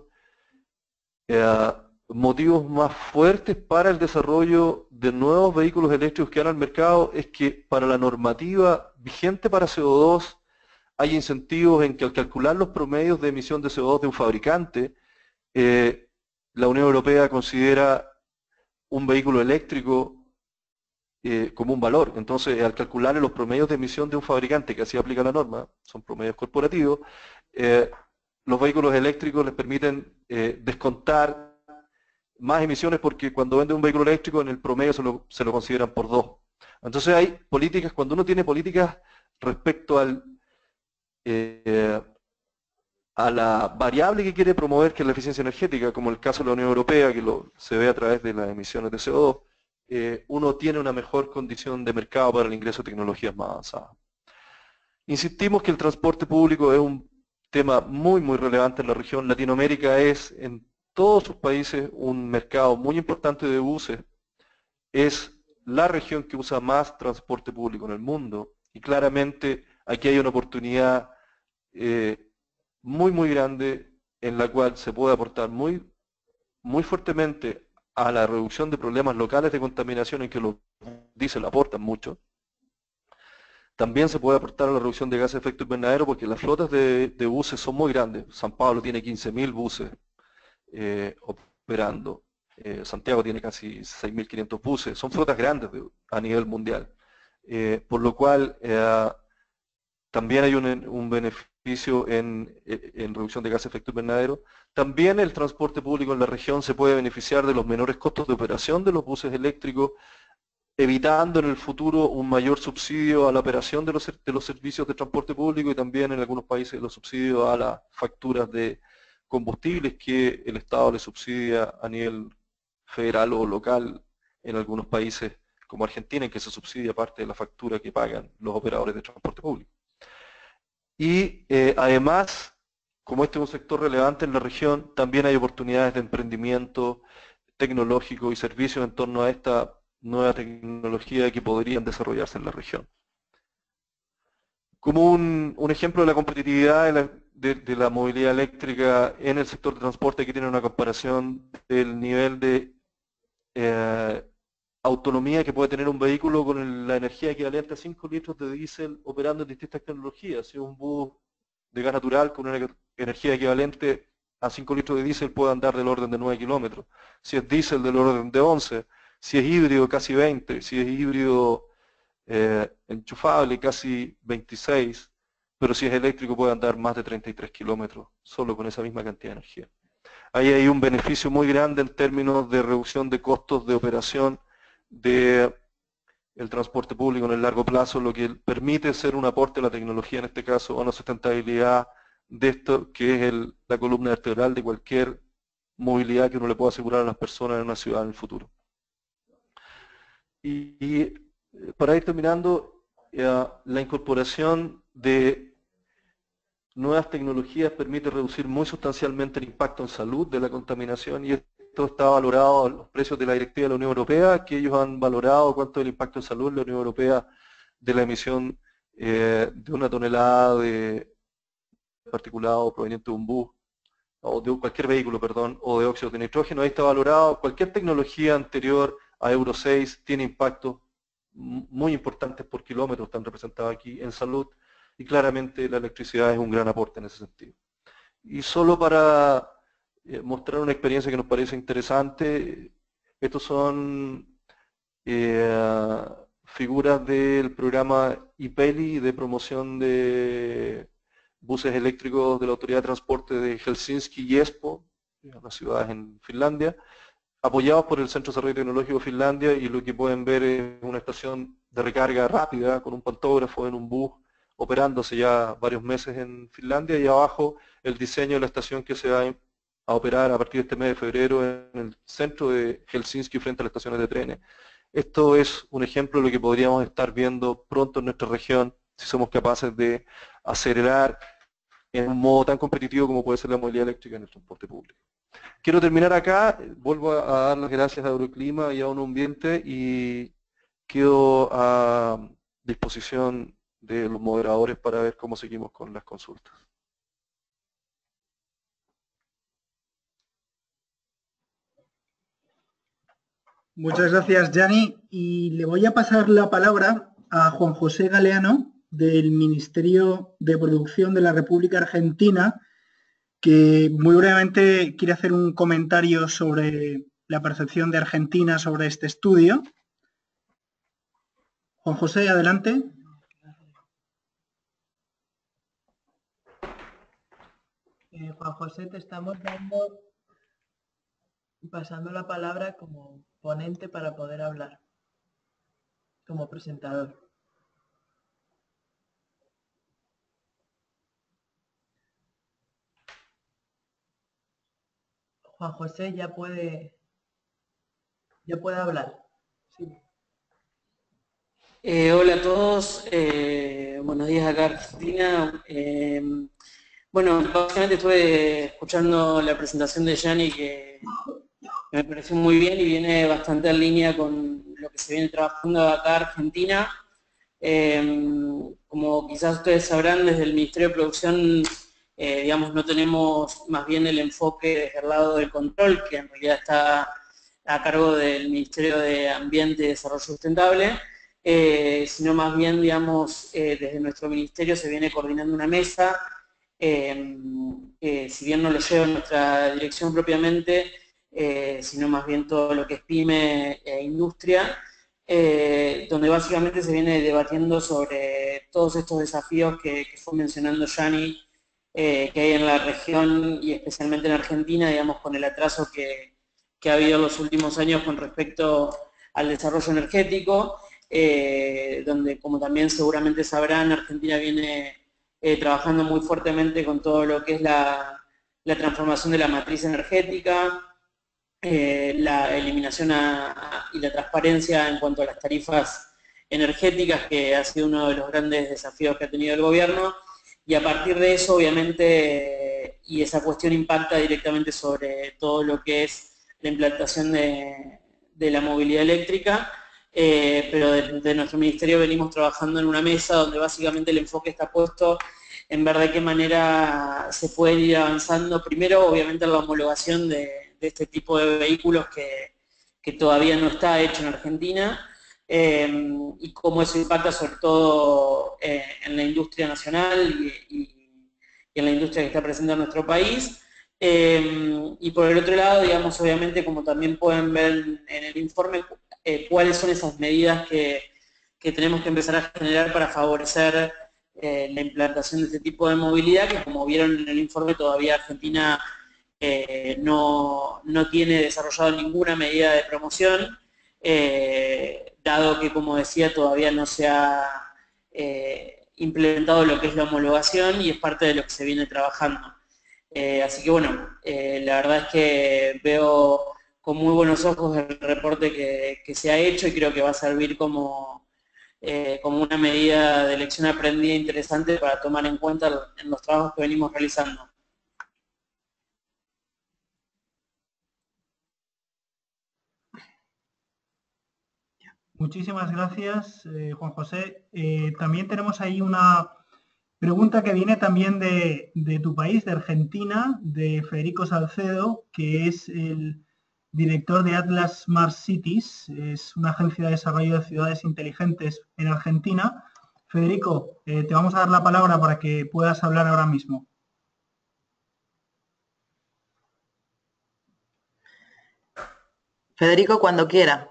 eh, motivos más fuertes para el desarrollo de nuevos vehículos eléctricos que van al mercado es que para la normativa vigente para C O dos hay incentivos en que al calcular los promedios de emisión de C O dos de un fabricante, eh, la Unión Europea considera un vehículo eléctrico eh, como un valor. Entonces, al calcular los promedios de emisión de un fabricante, que así aplica la norma, son promedios corporativos, eh, los vehículos eléctricos les permiten eh, descontar más emisiones porque cuando vende un vehículo eléctrico en el promedio se lo, se lo consideran por dos. Entonces hay políticas, cuando uno tiene políticas respecto al, eh, a la variable que quiere promover, que es la eficiencia energética, como el caso de la Unión Europea, que lo, se ve a través de las emisiones de C O dos, eh, uno tiene una mejor condición de mercado para el ingreso de tecnologías más avanzadas. Insistimos que el transporte público es un tema muy muy relevante en la región. Latinoamérica es en todos sus países un mercado muy importante de buses, es la región que usa más transporte público en el mundo y claramente aquí hay una oportunidad eh, muy muy grande en la cual se puede aportar muy, muy fuertemente a la reducción de problemas locales de contaminación en que los diésel aportan mucho. También se puede aportar a la reducción de gases de efecto invernadero porque las flotas de, de buses son muy grandes. San Pablo tiene quince mil buses eh, operando. Eh, Santiago tiene casi seis mil quinientos buses. Son flotas grandes de, a nivel mundial. Eh, por lo cual eh, también hay un, un beneficio en, en reducción de gases de efecto invernadero. También el transporte público en la región se puede beneficiar de los menores costos de operación de los buses eléctricos, evitando en el futuro un mayor subsidio a la operación de los, de los servicios de transporte público y también en algunos países los subsidios a las facturas de combustibles que el Estado le subsidia a nivel federal o local en algunos países como Argentina, en que se subsidia parte de la factura que pagan los operadores de transporte público. Y eh, además, como este es un sector relevante en la región, también hay oportunidades de emprendimiento tecnológico y servicios en torno a esta nueva tecnología que podrían desarrollarse en la región. Como un, un ejemplo de la competitividad de la, de, de la movilidad eléctrica en el sector de transporte, aquí tiene una comparación del nivel de eh, autonomía que puede tener un vehículo con el, la energía equivalente a cinco litros de diésel operando en distintas tecnologías. Si un bus de gas natural con una energía equivalente a cinco litros de diésel puede andar del orden de nueve kilómetros. Si es diésel del orden de once. Si es híbrido, casi veinte. Si es híbrido eh, enchufable, casi veintiséis. Pero si es eléctrico puede andar más de treinta y tres kilómetros, solo con esa misma cantidad de energía. Ahí hay un beneficio muy grande en términos de reducción de costos de operación del transporte público en el largo plazo, lo que permite ser un aporte a la tecnología, en este caso a una sustentabilidad de esto, que es el, la columna vertebral de cualquier movilidad que uno le pueda asegurar a las personas en una ciudad en el futuro. Y, y para ir terminando, eh, la incorporación de nuevas tecnologías permite reducir muy sustancialmente el impacto en salud de la contaminación, y esto está valorado en los precios de la directiva de la Unión Europea, que ellos han valorado cuánto es el impacto en salud en la Unión Europea de la emisión eh, de una tonelada de particulado proveniente de un bus, o de cualquier vehículo, perdón, o de óxido de nitrógeno. Ahí está valorado. Cualquier tecnología anterior a Euro seis tiene impactos muy importantes por kilómetro, están representados aquí en salud, y claramente la electricidad es un gran aporte en ese sentido. Y solo para eh, mostrar una experiencia que nos parece interesante, estos son eh, figuras del programa I P E L I de promoción de buses eléctricos de la Autoridad de Transporte de Helsinki y Espoo, las ciudades en Finlandia, apoyados por el Centro de Desarrollo Tecnológico de Finlandia, y lo que pueden ver es una estación de recarga rápida con un pantógrafo en un bus operándose ya varios meses en Finlandia, y abajo el diseño de la estación que se va a operar a partir de este mes de febrero en el centro de Helsinki frente a las estaciones de trenes. Esto es un ejemplo de lo que podríamos estar viendo pronto en nuestra región si somos capaces de acelerar en un modo tan competitivo como puede ser la movilidad eléctrica en el transporte público. Quiero terminar acá, vuelvo a dar las gracias a Euroclima y a Un Ambiente, y quedo a disposición de los moderadores para ver cómo seguimos con las consultas. Muchas gracias, Gianni. Y le voy a pasar la palabra a Juan José Galeano, del Ministerio de Producción de la República Argentina, que muy brevemente quiere hacer un comentario sobre la percepción de Argentina sobre este estudio. Juan José, adelante. Eh, Juan José, te estamos dando, pasando la palabra como ponente para poder hablar, como presentador. Juan José ya puede, ya puede hablar. Sí. Eh, hola a todos, eh, buenos días acá Argentina. Eh, bueno, básicamente estuve escuchando la presentación de Gianni, que me pareció muy bien y viene bastante en línea con lo que se viene trabajando acá Argentina. Eh, como quizás ustedes sabrán, desde el Ministerio de Producción, eh, digamos, no tenemos más bien el enfoque desde el lado del control, que en realidad está a cargo del Ministerio de Ambiente y Desarrollo Sustentable, eh, sino más bien, digamos, eh, desde nuestro ministerio se viene coordinando una mesa, eh, eh, si bien no lo lleva nuestra dirección propiamente, eh, sino más bien todo lo que es pyme e industria, eh, donde básicamente se viene debatiendo sobre todos estos desafíos que, que fue mencionando Gianni, eh, que hay en la región y especialmente en Argentina, digamos, con el atraso que, que ha habido en los últimos años con respecto al desarrollo energético, eh, donde, como también seguramente sabrán, Argentina viene eh, trabajando muy fuertemente con todo lo que es la, la transformación de la matriz energética, eh, la eliminación a, a, y la transparencia en cuanto a las tarifas energéticas, que ha sido uno de los grandes desafíos que ha tenido el gobierno, y a partir de eso, obviamente, y esa cuestión impacta directamente sobre todo lo que es la implantación de, de la movilidad eléctrica, eh, pero de, de nuestro ministerio venimos trabajando en una mesa donde básicamente el enfoque está puesto en ver de qué manera se puede ir avanzando, primero obviamente en la homologación de, de este tipo de vehículos que, que todavía no está hecho en Argentina, eh, y cómo eso impacta sobre todo eh, en la industria nacional y, y, y en la industria que está presente en nuestro país. Eh, y por el otro lado, digamos, obviamente, como también pueden ver en el informe, eh, cuáles son esas medidas que, que tenemos que empezar a generar para favorecer eh, la implantación de este tipo de movilidad, que como vieron en el informe todavía Argentina eh, no, no tiene desarrollado ninguna medida de promoción, eh, dado que, como decía, todavía no se ha eh, implementado lo que es la homologación y es parte de lo que se viene trabajando. Eh, así que bueno, eh, la verdad es que veo con muy buenos ojos el reporte que, que se ha hecho y creo que va a servir como, eh, como una medida de lección aprendida interesante para tomar en cuenta en los trabajos que venimos realizando. Muchísimas gracias, eh, Juan José. Eh, también tenemos ahí una pregunta que viene también de, de tu país, de Argentina, de Federico Salcedo, que es el director de Atlas Smart Cities, es una agencia de desarrollo de ciudades inteligentes en Argentina. Federico, eh, te vamos a dar la palabra para que puedas hablar ahora mismo. Federico, cuando quiera.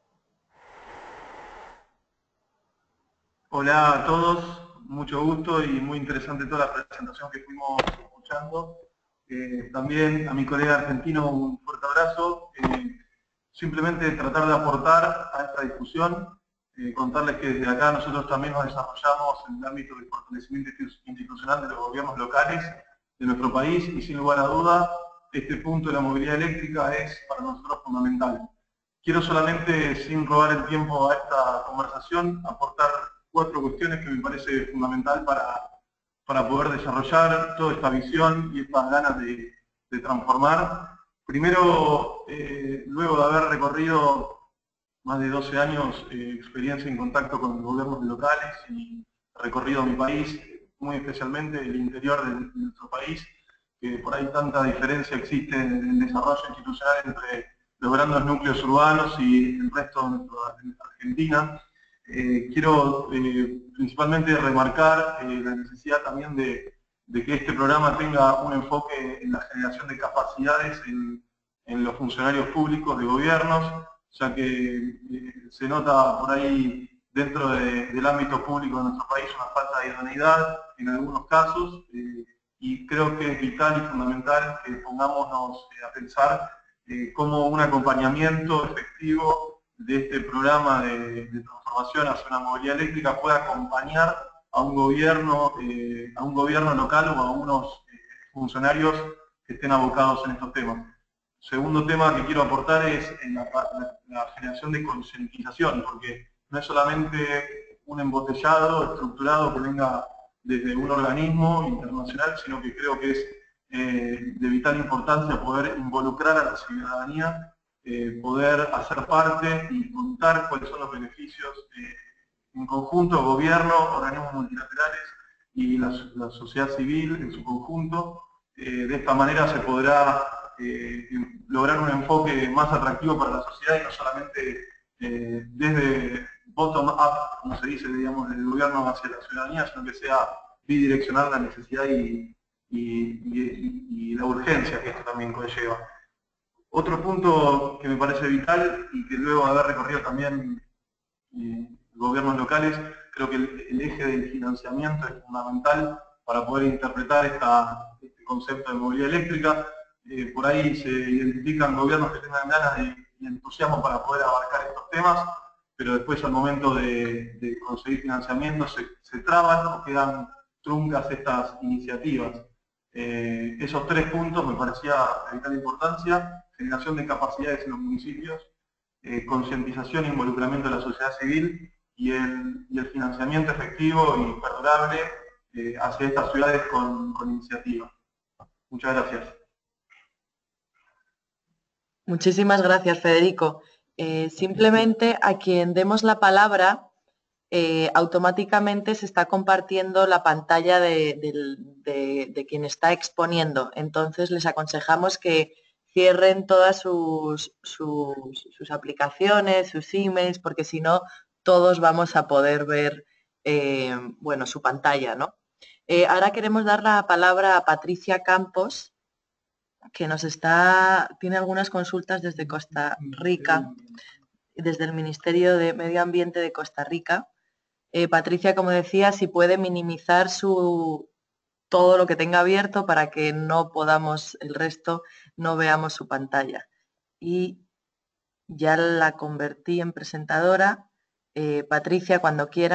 Hola a todos, mucho gusto y muy interesante toda la presentación que fuimos escuchando. Eh, también a mi colega argentino un fuerte abrazo. Eh, simplemente tratar de aportar a esta discusión, eh, contarles que desde acá nosotros también nos desarrollamos en el ámbito del fortalecimiento institucional de los gobiernos locales de nuestro país y sin lugar a duda este punto de la movilidad eléctrica es para nosotros fundamental. Quiero solamente, sin robar el tiempo a esta conversación, aportar cuatro cuestiones que me parece fundamental para, para poder desarrollar toda esta visión y estas ganas de, de transformar. Primero, eh, luego de haber recorrido más de doce años de eh, experiencia en contacto con gobiernos locales y recorrido mi país, muy especialmente el interior de, de nuestro país, que por ahí tanta diferencia existe en el desarrollo institucional entre los grandes núcleos urbanos y el resto de nuestra Argentina. Eh, quiero eh, principalmente remarcar eh, la necesidad también de, de que este programa tenga un enfoque en la generación de capacidades en, en los funcionarios públicos de gobiernos, ya que eh, se nota por ahí dentro de, del ámbito público de nuestro país una falta de idoneidad en algunos casos, eh, y creo que es vital y fundamental que pongámonos eh, a pensar eh, cómo un acompañamiento efectivo de este programa de, de transformación hacia una movilidad eléctrica puede acompañar a un gobierno, eh, a un gobierno local o a unos eh, funcionarios que estén abocados en estos temas. Segundo tema que quiero aportar es en la, la, la generación de concientización, porque no es solamente un embotellado estructurado que venga desde un organismo internacional, sino que creo que es eh, de vital importancia poder involucrar a la ciudadanía, eh, poder hacer parte y contar cuáles son los beneficios eh, en conjunto, gobierno, organismos multilaterales y la, la sociedad civil en su conjunto. Eh, de esta manera se podrá eh, lograr un enfoque más atractivo para la sociedad y no solamente eh, desde bottom-up, como se dice, digamos, del gobierno hacia la ciudadanía, sino que sea bidireccional la necesidad y, y, y, y la urgencia que esto también conlleva. Otro punto que me parece vital y que luego de haber recorrido también eh, gobiernos locales, creo que el, el eje del financiamiento es fundamental para poder interpretar esta, este concepto de movilidad eléctrica. Eh, por ahí se identifican gobiernos que tengan ganas de, y entusiasmo para poder abarcar estos temas, pero después al momento de, de conseguir financiamiento se, se traban o quedan truncas estas iniciativas. Eh, esos tres puntos me parecía de vital importancia: generación de capacidades en los municipios, eh, concientización e involucramiento de la sociedad civil y el, y el financiamiento efectivo y perdurable eh, hacia estas ciudades con, con iniciativa. Muchas gracias. Muchísimas gracias, Federico. Eh, simplemente a quien demos la palabra, eh, automáticamente se está compartiendo la pantalla de, de, de, de quien está exponiendo. Entonces les aconsejamos que cierren todas sus, sus, sus aplicaciones, sus emails, porque si no, todos vamos a poder ver eh, bueno, su pantalla, ¿no? Eh, ahora queremos dar la palabra a Patricia Campos, que nos está, tiene algunas consultas desde Costa Rica, desde el Ministerio de Medio Ambiente de Costa Rica. Eh, Patricia, como decía, si puede minimizar su, todo lo que tenga abierto para que no podamos, el resto, no veamos su pantalla. Y ya la convertí en presentadora. Eh, Patricia, cuando quiera,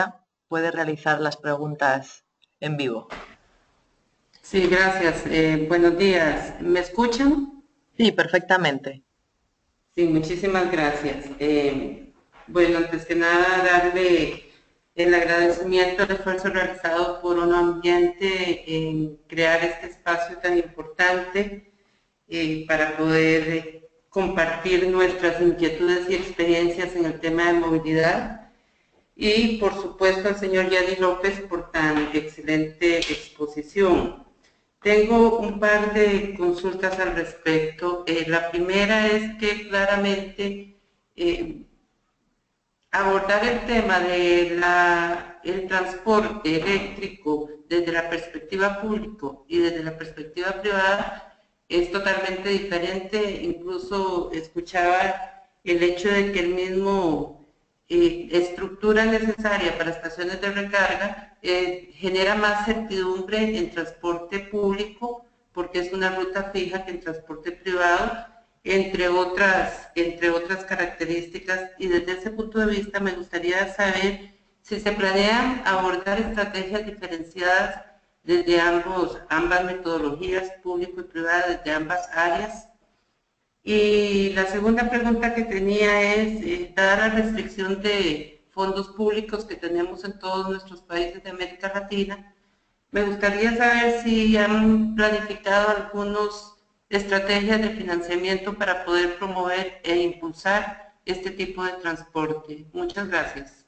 puede realizar las preguntas en vivo. Sí, gracias. Eh, buenos días. ¿Me escuchan? Sí, perfectamente. Sí, muchísimas gracias. Eh, bueno, antes que nada, darle el agradecimiento al esfuerzo realizado por Uno Ambiente en crear este espacio tan importante eh, para poder eh, compartir nuestras inquietudes y experiencias en el tema de movilidad. Y por supuesto al señor Yadi López por tan excelente exposición. Tengo un par de consultas al respecto. Eh, la primera es que claramente eh, abordar el tema del transporte eléctrico desde la perspectiva pública y desde la perspectiva privada es totalmente diferente. Incluso escuchaba el hecho de que el mismo Eh, estructura necesaria para estaciones de recarga eh, genera más certidumbre en transporte público porque es una ruta fija que en transporte privado, entre otras, entre otras características. Y desde ese punto de vista me gustaría saber si se planean abordar estrategias diferenciadas desde ambos, ambas metodologías, público y privada, desde ambas áreas. Y la segunda pregunta que tenía es, eh, dada la restricción de fondos públicos que tenemos en todos nuestros países de América Latina, me gustaría saber si han planificado algunas estrategias de financiamiento para poder promover e impulsar este tipo de transporte. Muchas gracias.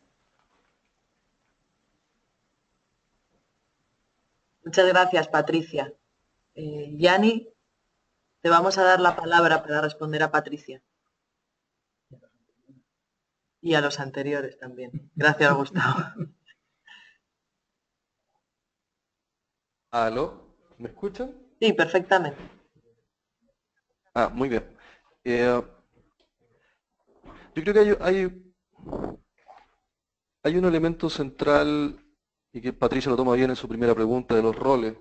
Muchas gracias, Patricia. Eh, Yani, te vamos a dar la palabra para responder a Patricia. Y a los anteriores también. Gracias, Gustavo. ¿Aló? ¿Me escuchan? Sí, perfectamente. Ah, muy bien. Eh, yo creo que hay, hay, hay un elemento central, y que Patricia lo toma bien en su primera pregunta, de los roles,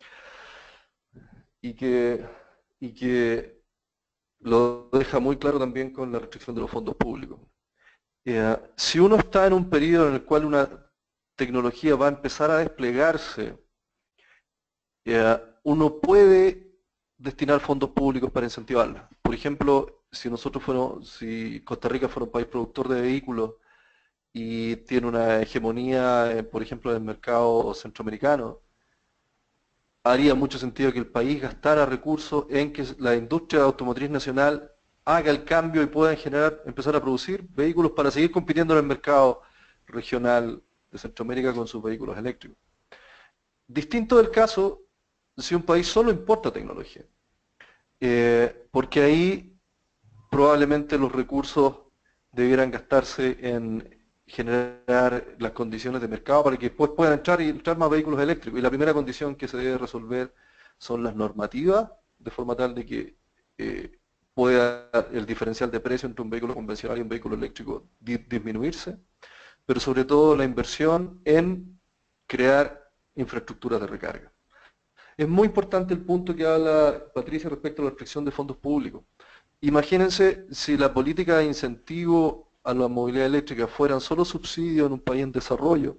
y que, y que lo deja muy claro también con la restricción de los fondos públicos. Eh, si uno está en un periodo en el cual una tecnología va a empezar a desplegarse, eh, uno puede destinar fondos públicos para incentivarla. Por ejemplo, si nosotros fuéramos, si Costa Rica fuera un país productor de vehículos y tiene una hegemonía, eh, por ejemplo, en el mercado centroamericano, haría mucho sentido que el país gastara recursos en que la industria automotriz nacional haga el cambio y pueda generar, empezar a producir vehículos para seguir compitiendo en el mercado regional de Centroamérica con sus vehículos eléctricos. Distinto del caso si un país solo importa tecnología, eh, porque ahí probablemente los recursos debieran gastarse en generar las condiciones de mercado para que después puedan entrar y entrar más vehículos eléctricos. Y la primera condición que se debe resolver son las normativas, de forma tal de que eh, pueda el diferencial de precio entre un vehículo convencional y un vehículo eléctrico di disminuirse, pero sobre todo la inversión en crear infraestructuras de recarga. Es muy importante el punto que habla Patricia respecto a la restricción de fondos públicos. Imagínense si la política de incentivo a la movilidad eléctrica fueran solo subsidios en un país en desarrollo,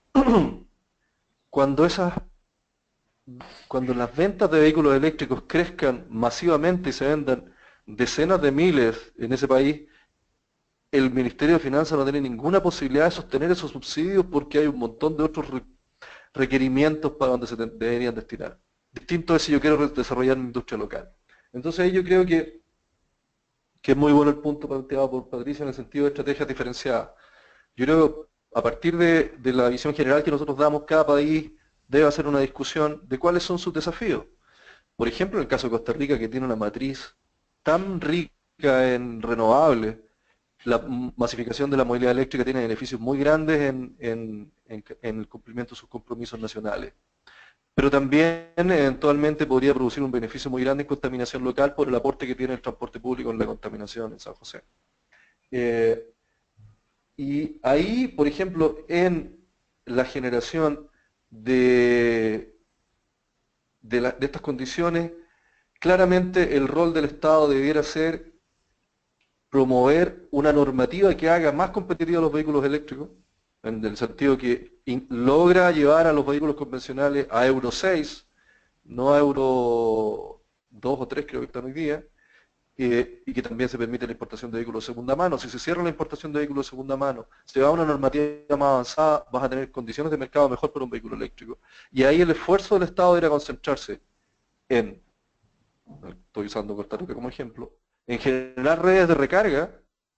cuando esas, cuando las ventas de vehículos eléctricos crezcan masivamente y se vendan decenas de miles en ese país, el Ministerio de Finanzas no tiene ninguna posibilidad de sostener esos subsidios porque hay un montón de otros requerimientos para donde se deberían destinar. Distinto es si yo quiero desarrollar una industria local. Entonces ahí yo creo que, que es muy bueno el punto planteado por Patricia en el sentido de estrategias diferenciadas. Yo creo que a partir de, de la visión general que nosotros damos, cada país debe hacer una discusión de cuáles son sus desafíos. Por ejemplo, en el caso de Costa Rica, que tiene una matriz tan rica en renovables, la masificación de la movilidad eléctrica tiene beneficios muy grandes en, en, en, en el cumplimiento de sus compromisos nacionales. Pero también eventualmente podría producir un beneficio muy grande en contaminación local por el aporte que tiene el transporte público en la contaminación en San José. Eh, y ahí, por ejemplo, en la generación de, de, la, de estas condiciones, claramente el rol del Estado debiera ser promover una normativa que haga más competitivos los vehículos eléctricos, en el sentido que in, logra llevar a los vehículos convencionales a Euro seis, no a Euro dos o tres creo que están hoy día, eh, y que también se permite la importación de vehículos de segunda mano. Si se cierra la importación de vehículos de segunda mano, se va a una normativa más avanzada, vas a tener condiciones de mercado mejor para un vehículo eléctrico. Y ahí el esfuerzo del Estado debería concentrarse en, estoy usando Costa Rica como ejemplo, en generar redes de recarga,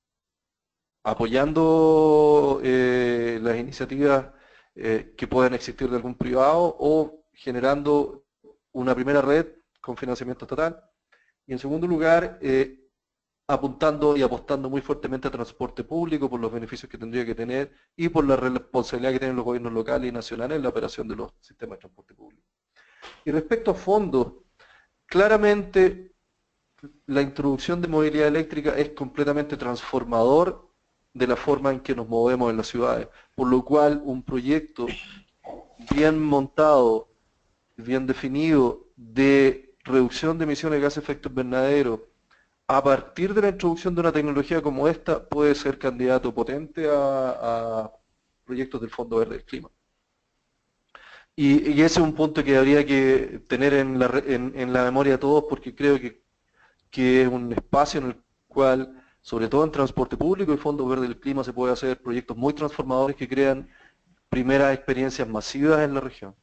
apoyando eh, las iniciativas eh, que puedan existir de algún privado o generando una primera red con financiamiento estatal. Y en segundo lugar, eh, apuntando y apostando muy fuertemente a transporte público por los beneficios que tendría que tener y por la responsabilidad que tienen los gobiernos locales y nacionales en la operación de los sistemas de transporte público. Y respecto a fondos, claramente la introducción de movilidad eléctrica es completamente transformador de la forma en que nos movemos en las ciudades, por lo cual un proyecto bien montado, bien definido de reducción de emisiones de gases de efecto invernadero a partir de la introducción de una tecnología como esta puede ser candidato potente a, a proyectos del Fondo Verde del Clima. Y, y ese es un punto que habría que tener en la, en, en la memoria de todos, porque creo que, que es un espacio en el cual, sobre todo en transporte público y Fondo Verde del Clima, se puede hacer proyectos muy transformadores que crean primeras experiencias masivas en la región.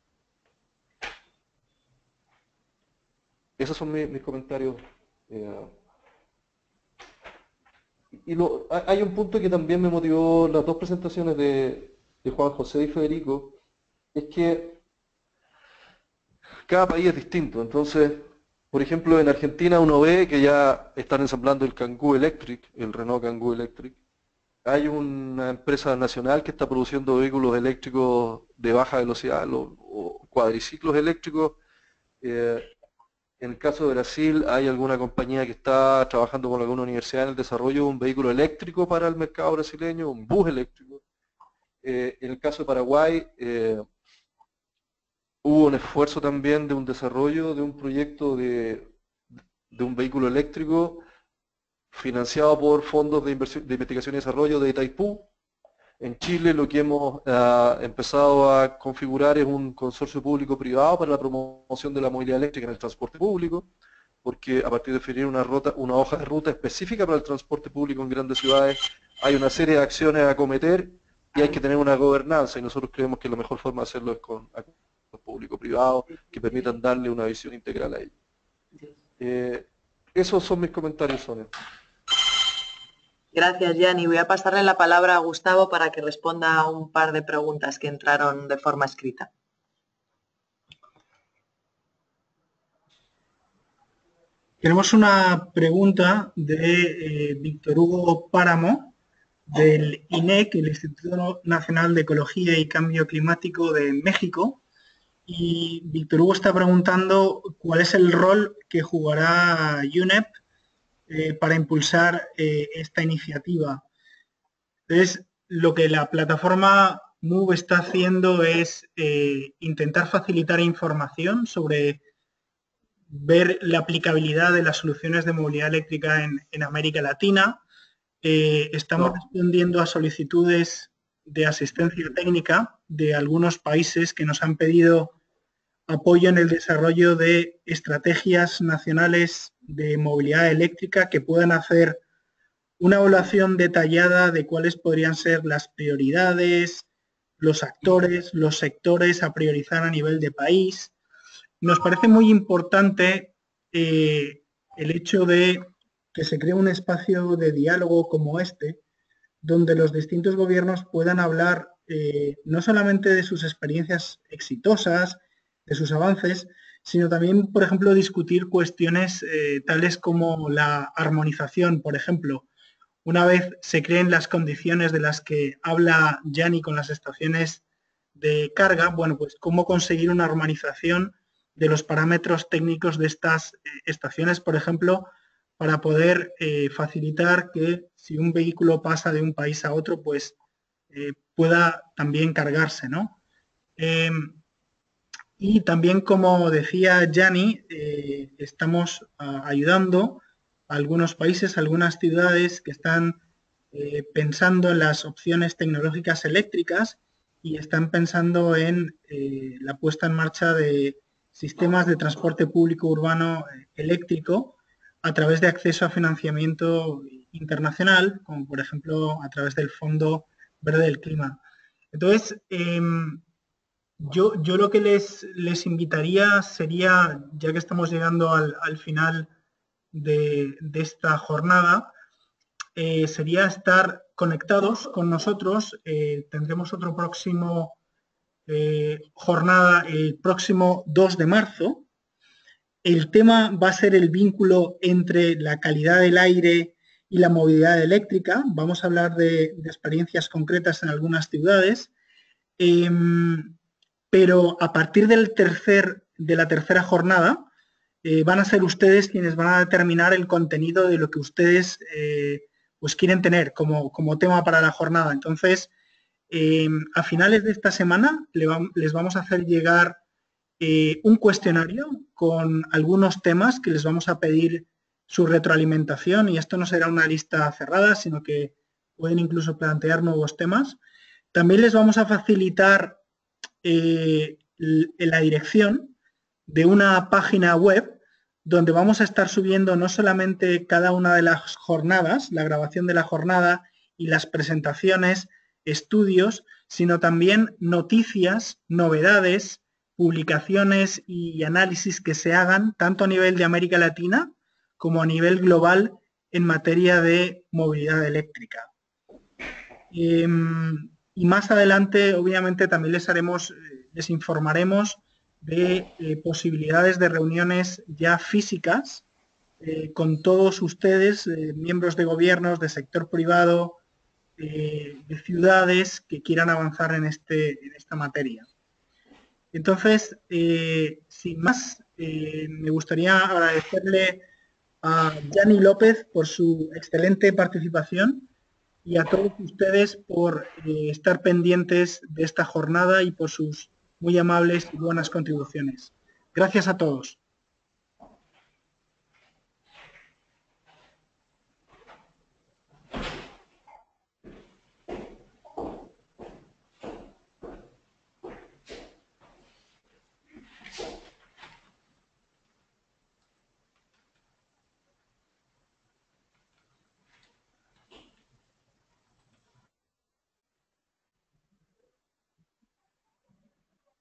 Esos son mis, mis comentarios. Eh, y lo, hay un punto que también me motivó las dos presentaciones de, de Juan José y Federico, es que cada país es distinto. Entonces, por ejemplo, en Argentina uno ve que ya están ensamblando el Kangoo Electric, el Renault Kangoo Electric. Hay una empresa nacional que está produciendo vehículos eléctricos de baja velocidad, los, o cuadriciclos eléctricos. Eh, en el caso de Brasil hay alguna compañía que está trabajando con alguna universidad en el desarrollo de un vehículo eléctrico para el mercado brasileño, un bus eléctrico. Eh, en el caso de Paraguay, eh, hubo un esfuerzo también de un desarrollo de un proyecto de, de un vehículo eléctrico financiado por fondos de, inversión, de investigación y desarrollo de Itaipú. En Chile lo que hemos uh, empezado a configurar es un consorcio público-privado para la promoción de la movilidad eléctrica en el transporte público, porque a partir de definir una, ruta, una hoja de ruta específica para el transporte público en grandes ciudades, hay una serie de acciones a acometer y hay que tener una gobernanza, y nosotros creemos que la mejor forma de hacerlo es con acuerdos público-privados que permitan darle una visión integral a ello. Eh, esos son mis comentarios, Sonia. Gracias, Gianni. Voy a pasarle la palabra a Gustavo para que responda a un par de preguntas que entraron de forma escrita. Tenemos una pregunta de eh, Víctor Hugo Páramo, del I N E C, el Instituto Nacional de Ecología y Cambio Climático de México. Y Víctor Hugo está preguntando cuál es el rol que jugará U N E P eh, para impulsar eh, esta iniciativa. Entonces, lo que la plataforma Move está haciendo es eh, intentar facilitar información sobre ver la aplicabilidad de las soluciones de movilidad eléctrica en, en América Latina. Eh, estamos respondiendo a solicitudes de asistencia técnica de algunos países que nos han pedido apoyo en el desarrollo de estrategias nacionales de movilidad eléctrica que puedan hacer una evaluación detallada de cuáles podrían ser las prioridades, los actores, los sectores a priorizar a nivel de país. Nos parece muy importante eh, el hecho de que se cree un espacio de diálogo como este, donde los distintos gobiernos puedan hablar eh, no solamente de sus experiencias exitosas, de sus avances, sino también, por ejemplo, discutir cuestiones eh, tales como la armonización, por ejemplo. Una vez se creen las condiciones de las que habla Gianni con las estaciones de carga, bueno, pues cómo conseguir una armonización de los parámetros técnicos de estas eh, estaciones, por ejemplo, para poder eh, facilitar que si un vehículo pasa de un país a otro, pues eh, pueda también cargarse, ¿no? Eh, y también, como decía Gianni, eh, estamos a, ayudando a algunos países, a algunas ciudades que están eh, pensando en las opciones tecnológicas eléctricas y están pensando en eh, la puesta en marcha de sistemas de transporte público urbano eléctrico a través de acceso a financiamiento internacional, como por ejemplo a través del Fondo Verde del Clima. Entonces, eh, yo, yo lo que les, les invitaría sería, ya que estamos llegando al, al final de, de esta jornada, eh, sería estar conectados con nosotros. Eh, tendremos otro próximo eh, jornada el próximo dos de marzo. El tema va a ser el vínculo entre la calidad del aire y la movilidad eléctrica. Vamos a hablar de, de experiencias concretas en algunas ciudades. Eh, pero a partir del tercer, de la tercera jornada, eh, van a ser ustedes quienes van a determinar el contenido de lo que ustedes eh, pues quieren tener como, como tema para la jornada. Entonces, eh, a finales de esta semana le va, les vamos a hacer llegar eh, un cuestionario con algunos temas que les vamos a pedir su retroalimentación, y esto no será una lista cerrada, sino que pueden incluso plantear nuevos temas. También les vamos a facilitar eh, la dirección de una página web donde vamos a estar subiendo no solamente cada una de las jornadas, la grabación de la jornada y las presentaciones, estudios, sino también noticias, novedades, publicaciones y análisis que se hagan tanto a nivel de América Latina como a nivel global en materia de movilidad eléctrica. Eh, y más adelante, obviamente, también les haremos, les informaremos de eh, posibilidades de reuniones ya físicas eh, con todos ustedes, eh, miembros de gobiernos, de sector privado, eh, de ciudades que quieran avanzar en, este, en esta materia. Entonces, eh, sin más, eh, me gustaría agradecerle a Gianni López por su excelente participación y a todos ustedes por eh, estar pendientes de esta jornada y por sus muy amables y buenas contribuciones. Gracias a todos.